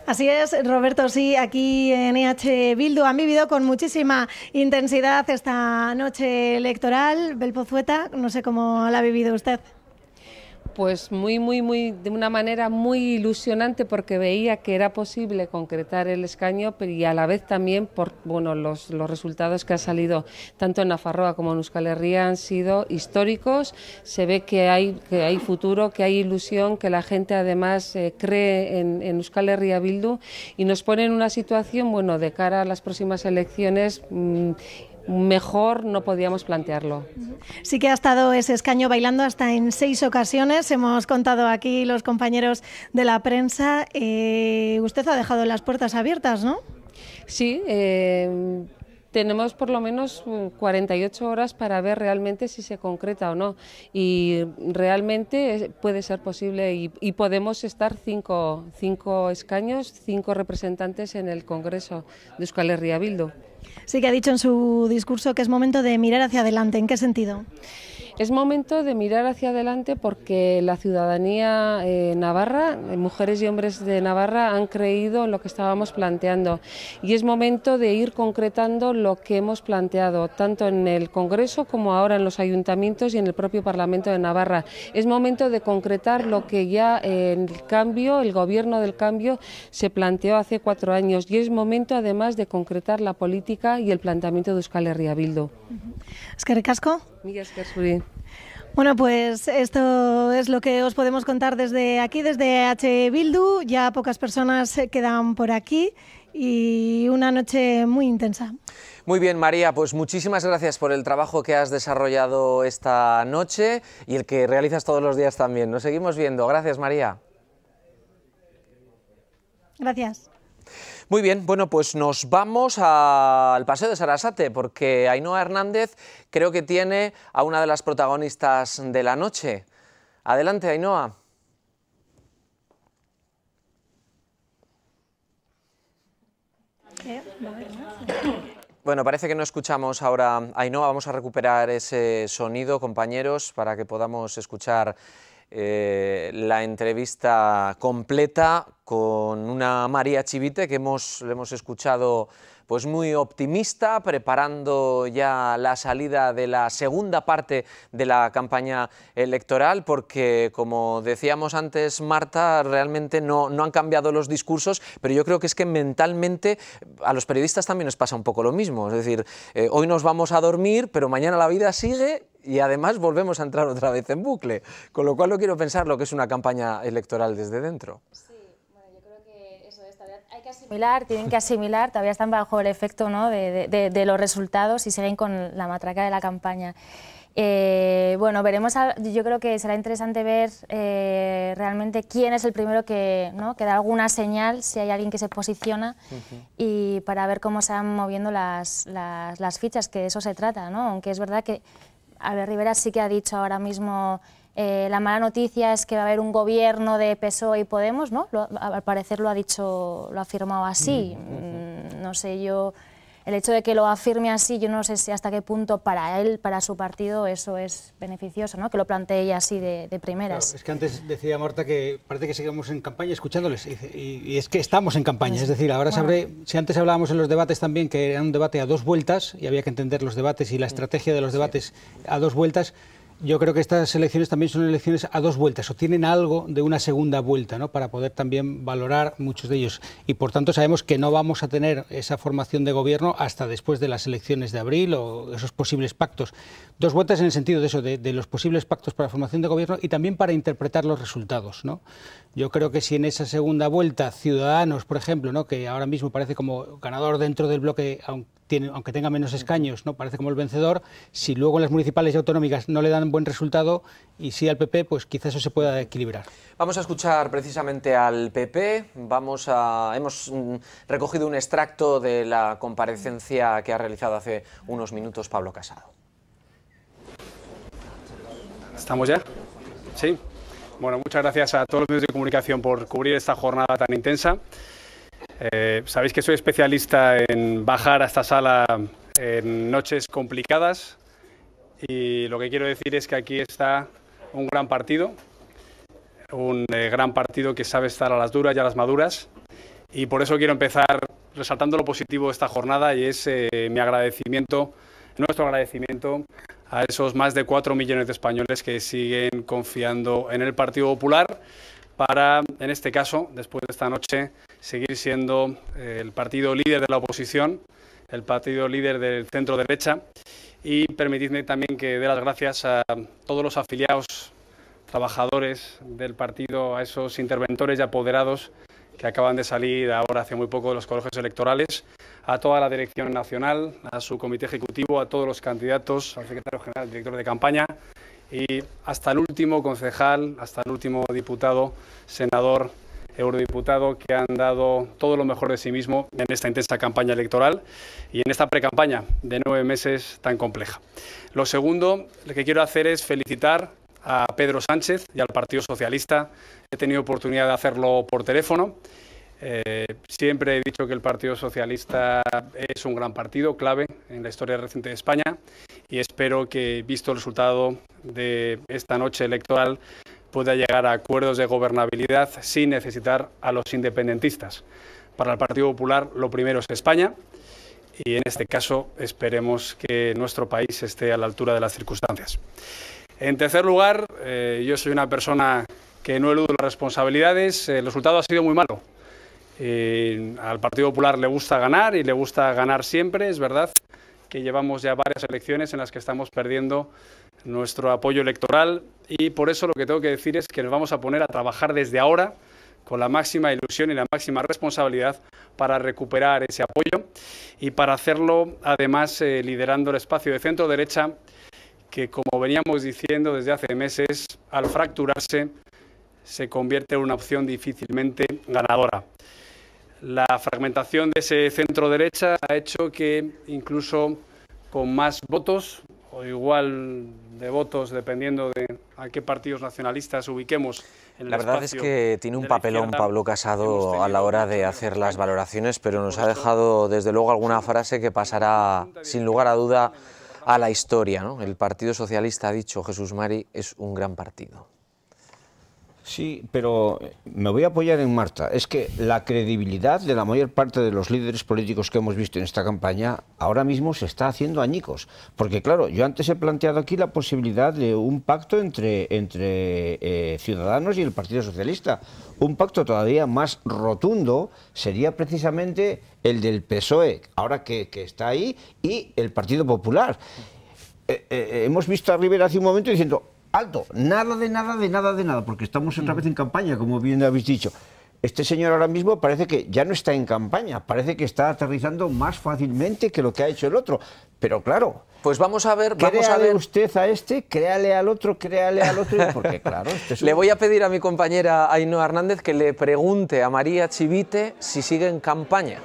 Así es, Roberto, sí, aquí en EH Bildu han vivido con muchísima intensidad esta noche electoral. Belpozueta, no sé cómo la ha vivido usted. Pues de una manera muy ilusionante, porque veía que era posible concretar el escaño, pero y a la vez también por los resultados que han salido tanto en Nafarroa como en Euskal Herria han sido históricos. Se ve que hay futuro, que hay ilusión, que la gente además cree en Euskal Herria Bildu, y nos pone en una situación, de cara a las próximas elecciones, mejor no podíamos plantearlo. Sí que ha estado ese escaño bailando hasta en 6 ocasiones, hemos contado aquí los compañeros de la prensa. Usted ha dejado las puertas abiertas, ¿no? Sí, tenemos por lo menos 48 horas para ver realmente si se concreta o no, y realmente puede ser posible y podemos estar 5 escaños, 5 representantes en el Congreso de Euskal Herria Bildu. Sí que ha dicho en su discurso que es momento de mirar hacia adelante. ¿En qué sentido? Es momento de mirar hacia adelante porque la ciudadanía navarra, mujeres y hombres de Navarra, han creído en lo que estábamos planteando, y es momento de ir concretando lo que hemos planteado, tanto en el Congreso como ahora en los ayuntamientos y en el propio Parlamento de Navarra. Es momento de concretar lo que ya el Gobierno del Cambio se planteó hace 4 años, y es momento además de concretar la política y el planteamiento de Euskal Herria Bildu. Eskerrik asko. Mila esker zuri. Bueno, pues esto es lo que os podemos contar desde aquí, desde EH Bildu. Ya pocas personas quedan por aquí y una noche muy intensa. Muy bien, María, pues muchísimas gracias por el trabajo que has desarrollado esta noche y el que realizas todos los días también. Nos seguimos viendo. Gracias, María. Gracias. Muy bien, bueno, pues nos vamos al Paseo de Sarasate, porque Ainhoa Hernández creo que tiene a una de las protagonistas de la noche. Adelante, Ainhoa. Bueno, parece que no escuchamos ahora a Ainhoa. Vamos a recuperar ese sonido, compañeros, para que podamos escuchar la entrevista completa con una María Chivite que le hemos escuchado pues muy optimista, preparando ya la salida de la segunda parte de la campaña electoral, porque, como decíamos antes, Marta, realmente no han cambiado los discursos, pero yo creo que es que mentalmente a los periodistas también nos pasa un poco lo mismo. Es decir, hoy nos vamos a dormir, pero mañana la vida sigue y además volvemos a entrar otra vez en bucle, con lo cual no quiero pensar lo que es una campaña electoral desde dentro. Tienen que asimilar, todavía están bajo el efecto, ¿no?, de los resultados y siguen con la matraca de la campaña. Bueno, veremos, yo creo que será interesante ver realmente quién es el primero que da alguna señal, si hay alguien que se posiciona, y para ver cómo se van moviendo las fichas, que de eso se trata, ¿no? Aunque es verdad que Albert Rivera sí que ha dicho ahora mismo la mala noticia es que va a haber un gobierno de PSOE y Podemos, ¿no? Al parecer lo ha afirmado así. No sé, el hecho de que lo afirme así, yo no sé si hasta qué punto para él, para su partido, eso es beneficioso, ¿no?, que lo plantee ella así de primeras. Claro, es que antes decía Marta que parece que seguimos en campaña escuchándoles, y es que estamos en campaña, es decir, ahora si antes hablábamos en los debates también que era un debate a 2 vueltas y había que entender los debates y la estrategia de los debates a 2 vueltas, yo creo que estas elecciones también son elecciones a 2 vueltas, o tienen algo de una segunda vuelta, ¿no?, para poder también valorar muchos de ellos. Y por tanto sabemos que no vamos a tener esa formación de gobierno hasta después de las elecciones de abril o esos posibles pactos. 2 vueltas en el sentido de eso, de los posibles pactos para la formación de gobierno y también para interpretar los resultados, ¿no? Yo creo que si en esa segunda vuelta Ciudadanos, por ejemplo, ¿no?, que ahora mismo parece como ganador dentro del bloque, aunque tenga menos escaños, ¿no?, parece como el vencedor, si luego en las municipales y autonómicas no le dan buen resultado y sí al PP, pues quizás eso se pueda equilibrar. Vamos a escuchar precisamente al PP, hemos recogido un extracto de la comparecencia que ha realizado hace unos minutos Pablo Casado. ¿Estamos ya? Sí. Bueno, muchas gracias a todos los medios de comunicación por cubrir esta jornada tan intensa. Sabéis que soy especialista en bajar a esta sala en noches complicadas, y lo que quiero decir es que aquí está un gran partido que sabe estar a las duras y a las maduras, y por eso quiero empezar resaltando lo positivo de esta jornada y es mi agradecimiento, nuestro agradecimiento a esos más de 4 millones de españoles que siguen confiando en el Partido Popular para, en este caso, después de esta noche, seguir siendo el partido líder de la oposición, el partido líder del centro derecha. Y permitidme también que dé las gracias a todos los afiliados, trabajadores del partido, a esos interventores y apoderados que acaban de salir ahora hace muy poco de los colegios electorales, a toda la dirección nacional, a su comité ejecutivo, a todos los candidatos, al secretario general, al director de campaña y hasta el último concejal, hasta el último diputado, senador, eurodiputado, que han dado todo lo mejor de sí mismo en esta intensa campaña electoral y en esta precampaña de 9 meses tan compleja. Lo segundo que quiero hacer es felicitar a Pedro Sánchez y al Partido Socialista. He tenido oportunidad de hacerlo por teléfono. Siempre he dicho que el Partido Socialista es un gran partido, clave en la historia reciente de España, y espero que, visto el resultado de esta noche electoral, pueda llegar a acuerdos de gobernabilidad sin necesitar a los independentistas. Para el Partido Popular lo primero es España y en este caso esperemos que nuestro país esté a la altura de las circunstancias. En tercer lugar, yo soy una persona que no eludo las responsabilidades. El resultado ha sido muy malo. Al Partido Popular le gusta ganar y le gusta ganar siempre. Es verdad que llevamos ya varias elecciones en las que estamos perdiendo nuestro apoyo electoral y por eso lo que tengo que decir es que nos vamos a poner a trabajar desde ahora con la máxima ilusión y la máxima responsabilidad para recuperar ese apoyo y para hacerlo además liderando el espacio de centro derecha que, como veníamos diciendo desde hace meses, al fracturarse se convierte en una opción difícilmente ganadora. La fragmentación de ese centro derecha ha hecho que incluso con más votos o igual de votos, dependiendo de a qué partidos nacionalistas ubiquemos en el La verdad es que tiene un papelón Pablo Casado a la hora de hacer las valoraciones, pero nos ha dejado desde luego alguna frase que pasará sin lugar a duda a la historia, ¿no? El Partido Socialista, ha dicho Jesús Mari, es un gran partido. Sí, pero me voy a apoyar en Marta. Es que la credibilidad de la mayor parte de los líderes políticos que hemos visto en esta campaña ahora mismo se está haciendo añicos. Porque claro, yo antes he planteado aquí la posibilidad de un pacto entre Ciudadanos y el Partido Socialista. Un pacto todavía más rotundo sería precisamente el del PSOE, ahora que está ahí, y el Partido Popular. Hemos visto a Rivera hace un momento diciendo: alto, nada de nada, porque estamos otra vez en campaña, como bien habéis dicho. Este señor ahora mismo parece que ya no está en campaña, parece que está aterrizando más fácilmente que lo que ha hecho el otro. Pero claro, pues vamos a ver, usted a este, créale al otro, porque claro... Le voy a pedir a mi compañera Ainhoa Hernández que le pregunte a María Chivite si sigue en campaña.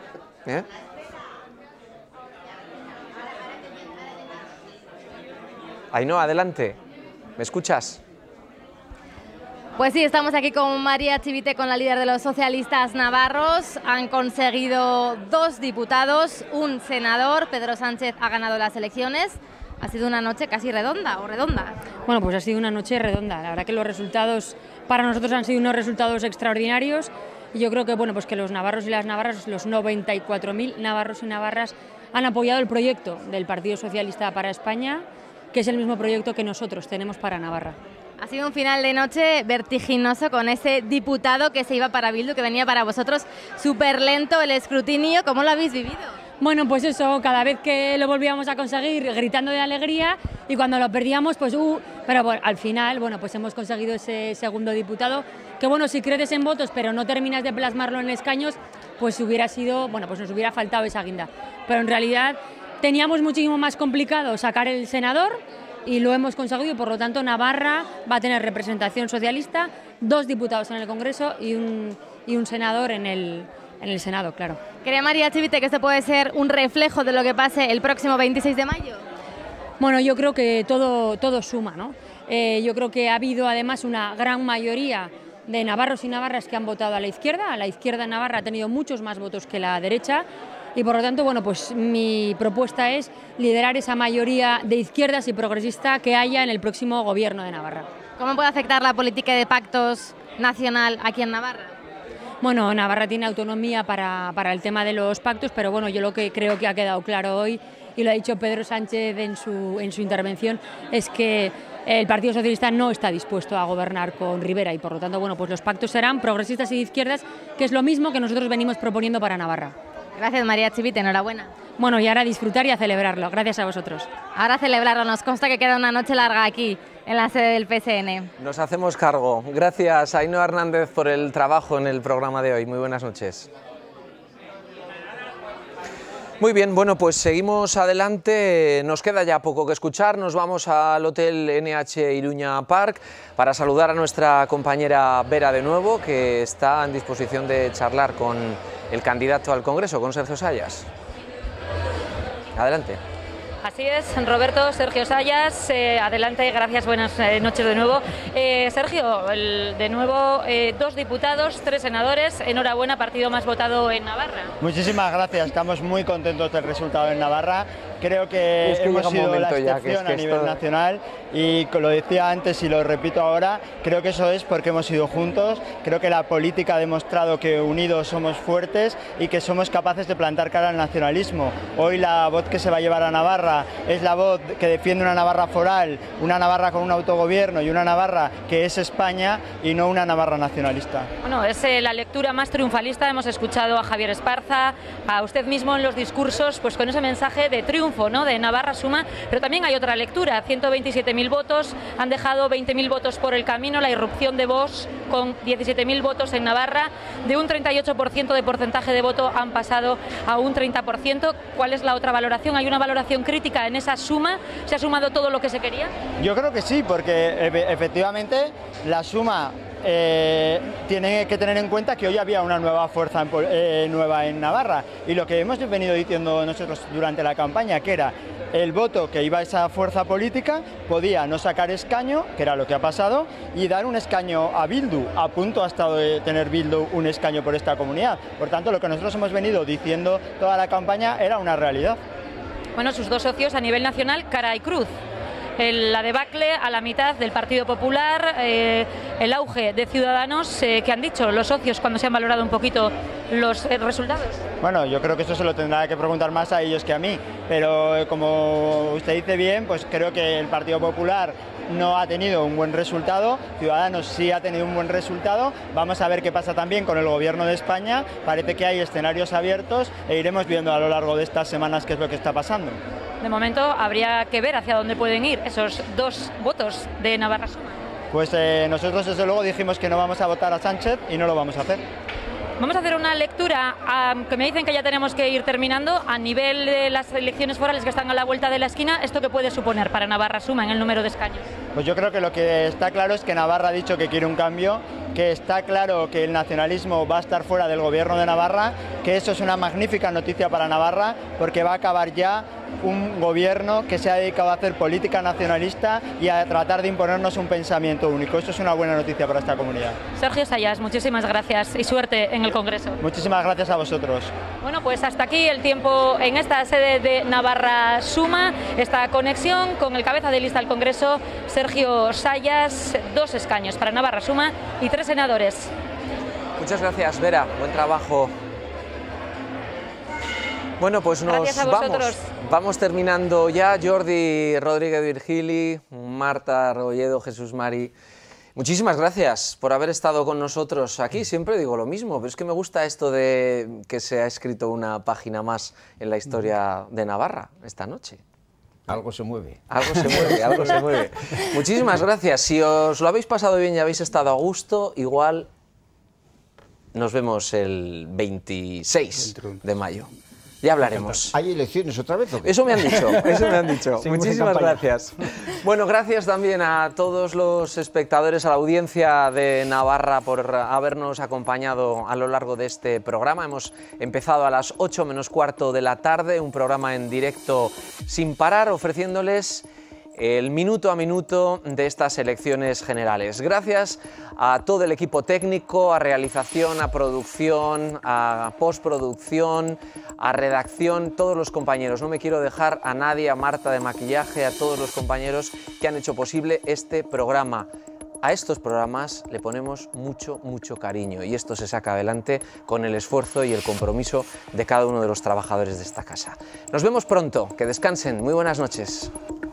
Ainhoa, adelante. ¿Me escuchas? Pues sí, estamos aquí con María Chivite, con la líder de los socialistas navarros. Han conseguido 2 diputados, un senador. Pedro Sánchez ha ganado las elecciones. Ha sido una noche casi redonda. Bueno, pues ha sido una noche redonda. La verdad que los resultados para nosotros han sido unos resultados extraordinarios. Y yo creo que, bueno, pues que los navarros y las navarras, los 94.000 navarros y navarras, han apoyado el proyecto del Partido Socialista para España, que es el mismo proyecto que nosotros tenemos para Navarra. Ha sido un final de noche vertiginoso con ese diputado que se iba para Bildu, que venía para vosotros súper lento el escrutinio. ¿Cómo lo habéis vivido? Bueno, pues eso, cada vez que lo volvíamos a conseguir gritando de alegría y cuando lo perdíamos, pues pero bueno, al final, bueno, pues hemos conseguido ese segundo diputado, que bueno, si creces en votos pero no terminas de plasmarlo en escaños, pues hubiera sido, bueno, pues nos hubiera faltado esa guinda. Pero en realidad teníamos muchísimo más complicado sacar el senador y lo hemos conseguido y por lo tanto Navarra va a tener representación socialista, 2 diputados en el Congreso y un senador en el Senado, claro. ¿Cree María Chivite que esto puede ser un reflejo de lo que pase el próximo 26 de mayo? Bueno, yo creo que todo suma, ¿no? Yo creo que ha habido además una gran mayoría de navarros y navarras que han votado a la izquierda. La izquierda en Navarra ha tenido muchos más votos que la derecha. Y por lo tanto, bueno, pues mi propuesta es liderar esa mayoría de izquierdas y progresista que haya en el próximo gobierno de Navarra. ¿Cómo puede afectar la política de pactos nacional aquí en Navarra? Bueno, Navarra tiene autonomía para el tema de los pactos, pero bueno, yo lo que creo que ha quedado claro hoy, y lo ha dicho Pedro Sánchez en su intervención, es que el Partido Socialista no está dispuesto a gobernar con Rivera y por lo tanto, bueno, pues los pactos serán progresistas y de izquierdas, que es lo mismo que nosotros venimos proponiendo para Navarra. Gracias, María Chivite, enhorabuena. Bueno, y ahora a disfrutar y a celebrarlo. Gracias a vosotros. Ahora a celebrarlo. Nos consta que queda una noche larga aquí, en la sede del PSN. Nos hacemos cargo. Gracias, Ainhoa Hernández, por el trabajo en el programa de hoy. Muy buenas noches. Muy bien, bueno, pues seguimos adelante, nos queda ya poco que escuchar, nos vamos al Hotel NH Iruña Park para saludar a nuestra compañera Vera de nuevo, que está en disposición de charlar con el candidato al Congreso, con Sergio Sayas. Adelante. Así es, Roberto, Sergio Sayas, adelante, gracias, buenas noches de nuevo. Sergio, de nuevo 2 diputados, 3 senadores, enhorabuena, partido más votado en Navarra. Muchísimas gracias, estamos muy contentos del resultado en Navarra. Creo que hemos sido la excepción a nivel nacional y lo decía antes y lo repito ahora, creo que eso es porque hemos ido juntos, creo que la política ha demostrado que unidos somos fuertes y que somos capaces de plantar cara al nacionalismo. Hoy la voz que se va a llevar a Navarra es la voz que defiende una Navarra foral, una Navarra con un autogobierno y una Navarra que es España y no una Navarra nacionalista. Bueno, es la lectura más triunfalista, hemos escuchado a Javier Esparza, a usted mismo en los discursos, pues con ese mensaje de triunfo, ¿no?, de Navarra suma, pero también hay otra lectura, 127.000 votos, han dejado 20.000 votos por el camino, la irrupción de Vox con 17.000 votos en Navarra, de un 38% de porcentaje de voto han pasado a un 30%. ¿Cuál es la otra valoración? ¿Hay una valoración crítica en esa suma? ¿Se ha sumado todo lo que se quería? Yo creo que sí, porque efectivamente la suma tiene que tener en cuenta que hoy había una nueva fuerza nueva en Navarra y lo que hemos venido diciendo nosotros durante la campaña, que era el voto que iba a esa fuerza política podía no sacar escaño, que era lo que ha pasado, y dar un escaño a Bildu. A punto ha estado de tener Bildu un escaño por esta comunidad. Por tanto, lo que nosotros hemos venido diciendo toda la campaña era una realidad. Bueno, sus dos socios a nivel nacional, cara y cruz. La debacle a la mitad del Partido Popular, el auge de Ciudadanos, ¿qué han dicho los socios cuando se han valorado un poquito los resultados? Bueno, yo creo que eso se lo tendrá que preguntar más a ellos que a mí, pero como usted dice bien, pues creo que el Partido Popular no ha tenido un buen resultado, Ciudadanos sí ha tenido un buen resultado, vamos a ver qué pasa también con el Gobierno de España, parece que hay escenarios abiertos e iremos viendo a lo largo de estas semanas qué es lo que está pasando. De momento habría que ver hacia dónde pueden ir esos 2 votos de Navarra Suma. Pues nosotros desde luego dijimos que no vamos a votar a Sánchez y no lo vamos a hacer. Vamos a hacer una lectura, que me dicen que ya tenemos que ir terminando, a nivel de las elecciones forales que están a la vuelta de la esquina, ¿esto qué puede suponer para Navarra Suma en el número de escaños? Pues yo creo que lo que está claro es que Navarra ha dicho que quiere un cambio, que está claro que el nacionalismo va a estar fuera del Gobierno de Navarra, que eso es una magnífica noticia para Navarra, porque va a acabar ya un gobierno que se ha dedicado a hacer política nacionalista y a tratar de imponernos un pensamiento único. Esto es una buena noticia para esta comunidad. Sergio Sayas, muchísimas gracias y suerte en el Congreso. Muchísimas gracias a vosotros. Bueno, pues hasta aquí el tiempo en esta sede de Navarra Suma, esta conexión con el cabeza de lista del Congreso, Sergio Sayas, 2 escaños para Navarra Suma y 3 senadores. Muchas gracias, Vera, buen trabajo. Bueno, pues nos vamos terminando ya. Jordi Rodríguez Virgili, Marta Rebolledo, Jesús Mari, muchísimas gracias por haber estado con nosotros aquí. Siempre digo lo mismo, pero es que me gusta esto de que se ha escrito una página más en la historia de Navarra esta noche. Algo se mueve. Algo se mueve, algo se mueve. Muchísimas gracias. Si os lo habéis pasado bien y habéis estado a gusto, igual nos vemos el 26 de mayo. Ya hablaremos. ¿Hay elecciones otra vez o qué? Eso me han dicho, eso me han dicho. Muchísimas gracias. Bueno, gracias también a todos los espectadores, a la audiencia de Navarra por habernos acompañado a lo largo de este programa. Hemos empezado a las 8 menos cuarto de la tarde, un programa en directo sin parar, ofreciéndoles el minuto a minuto de estas elecciones generales. Gracias a todo el equipo técnico, a realización, a producción, a postproducción, a redacción, todos los compañeros. No me quiero dejar a nadie, a Marta de maquillaje, a todos los compañeros que han hecho posible este programa. a estos programas le ponemos mucho cariño y esto se saca adelante con el esfuerzo y el compromiso de cada uno de los trabajadores de esta casa. Nos vemos pronto, que descansen, muy buenas noches.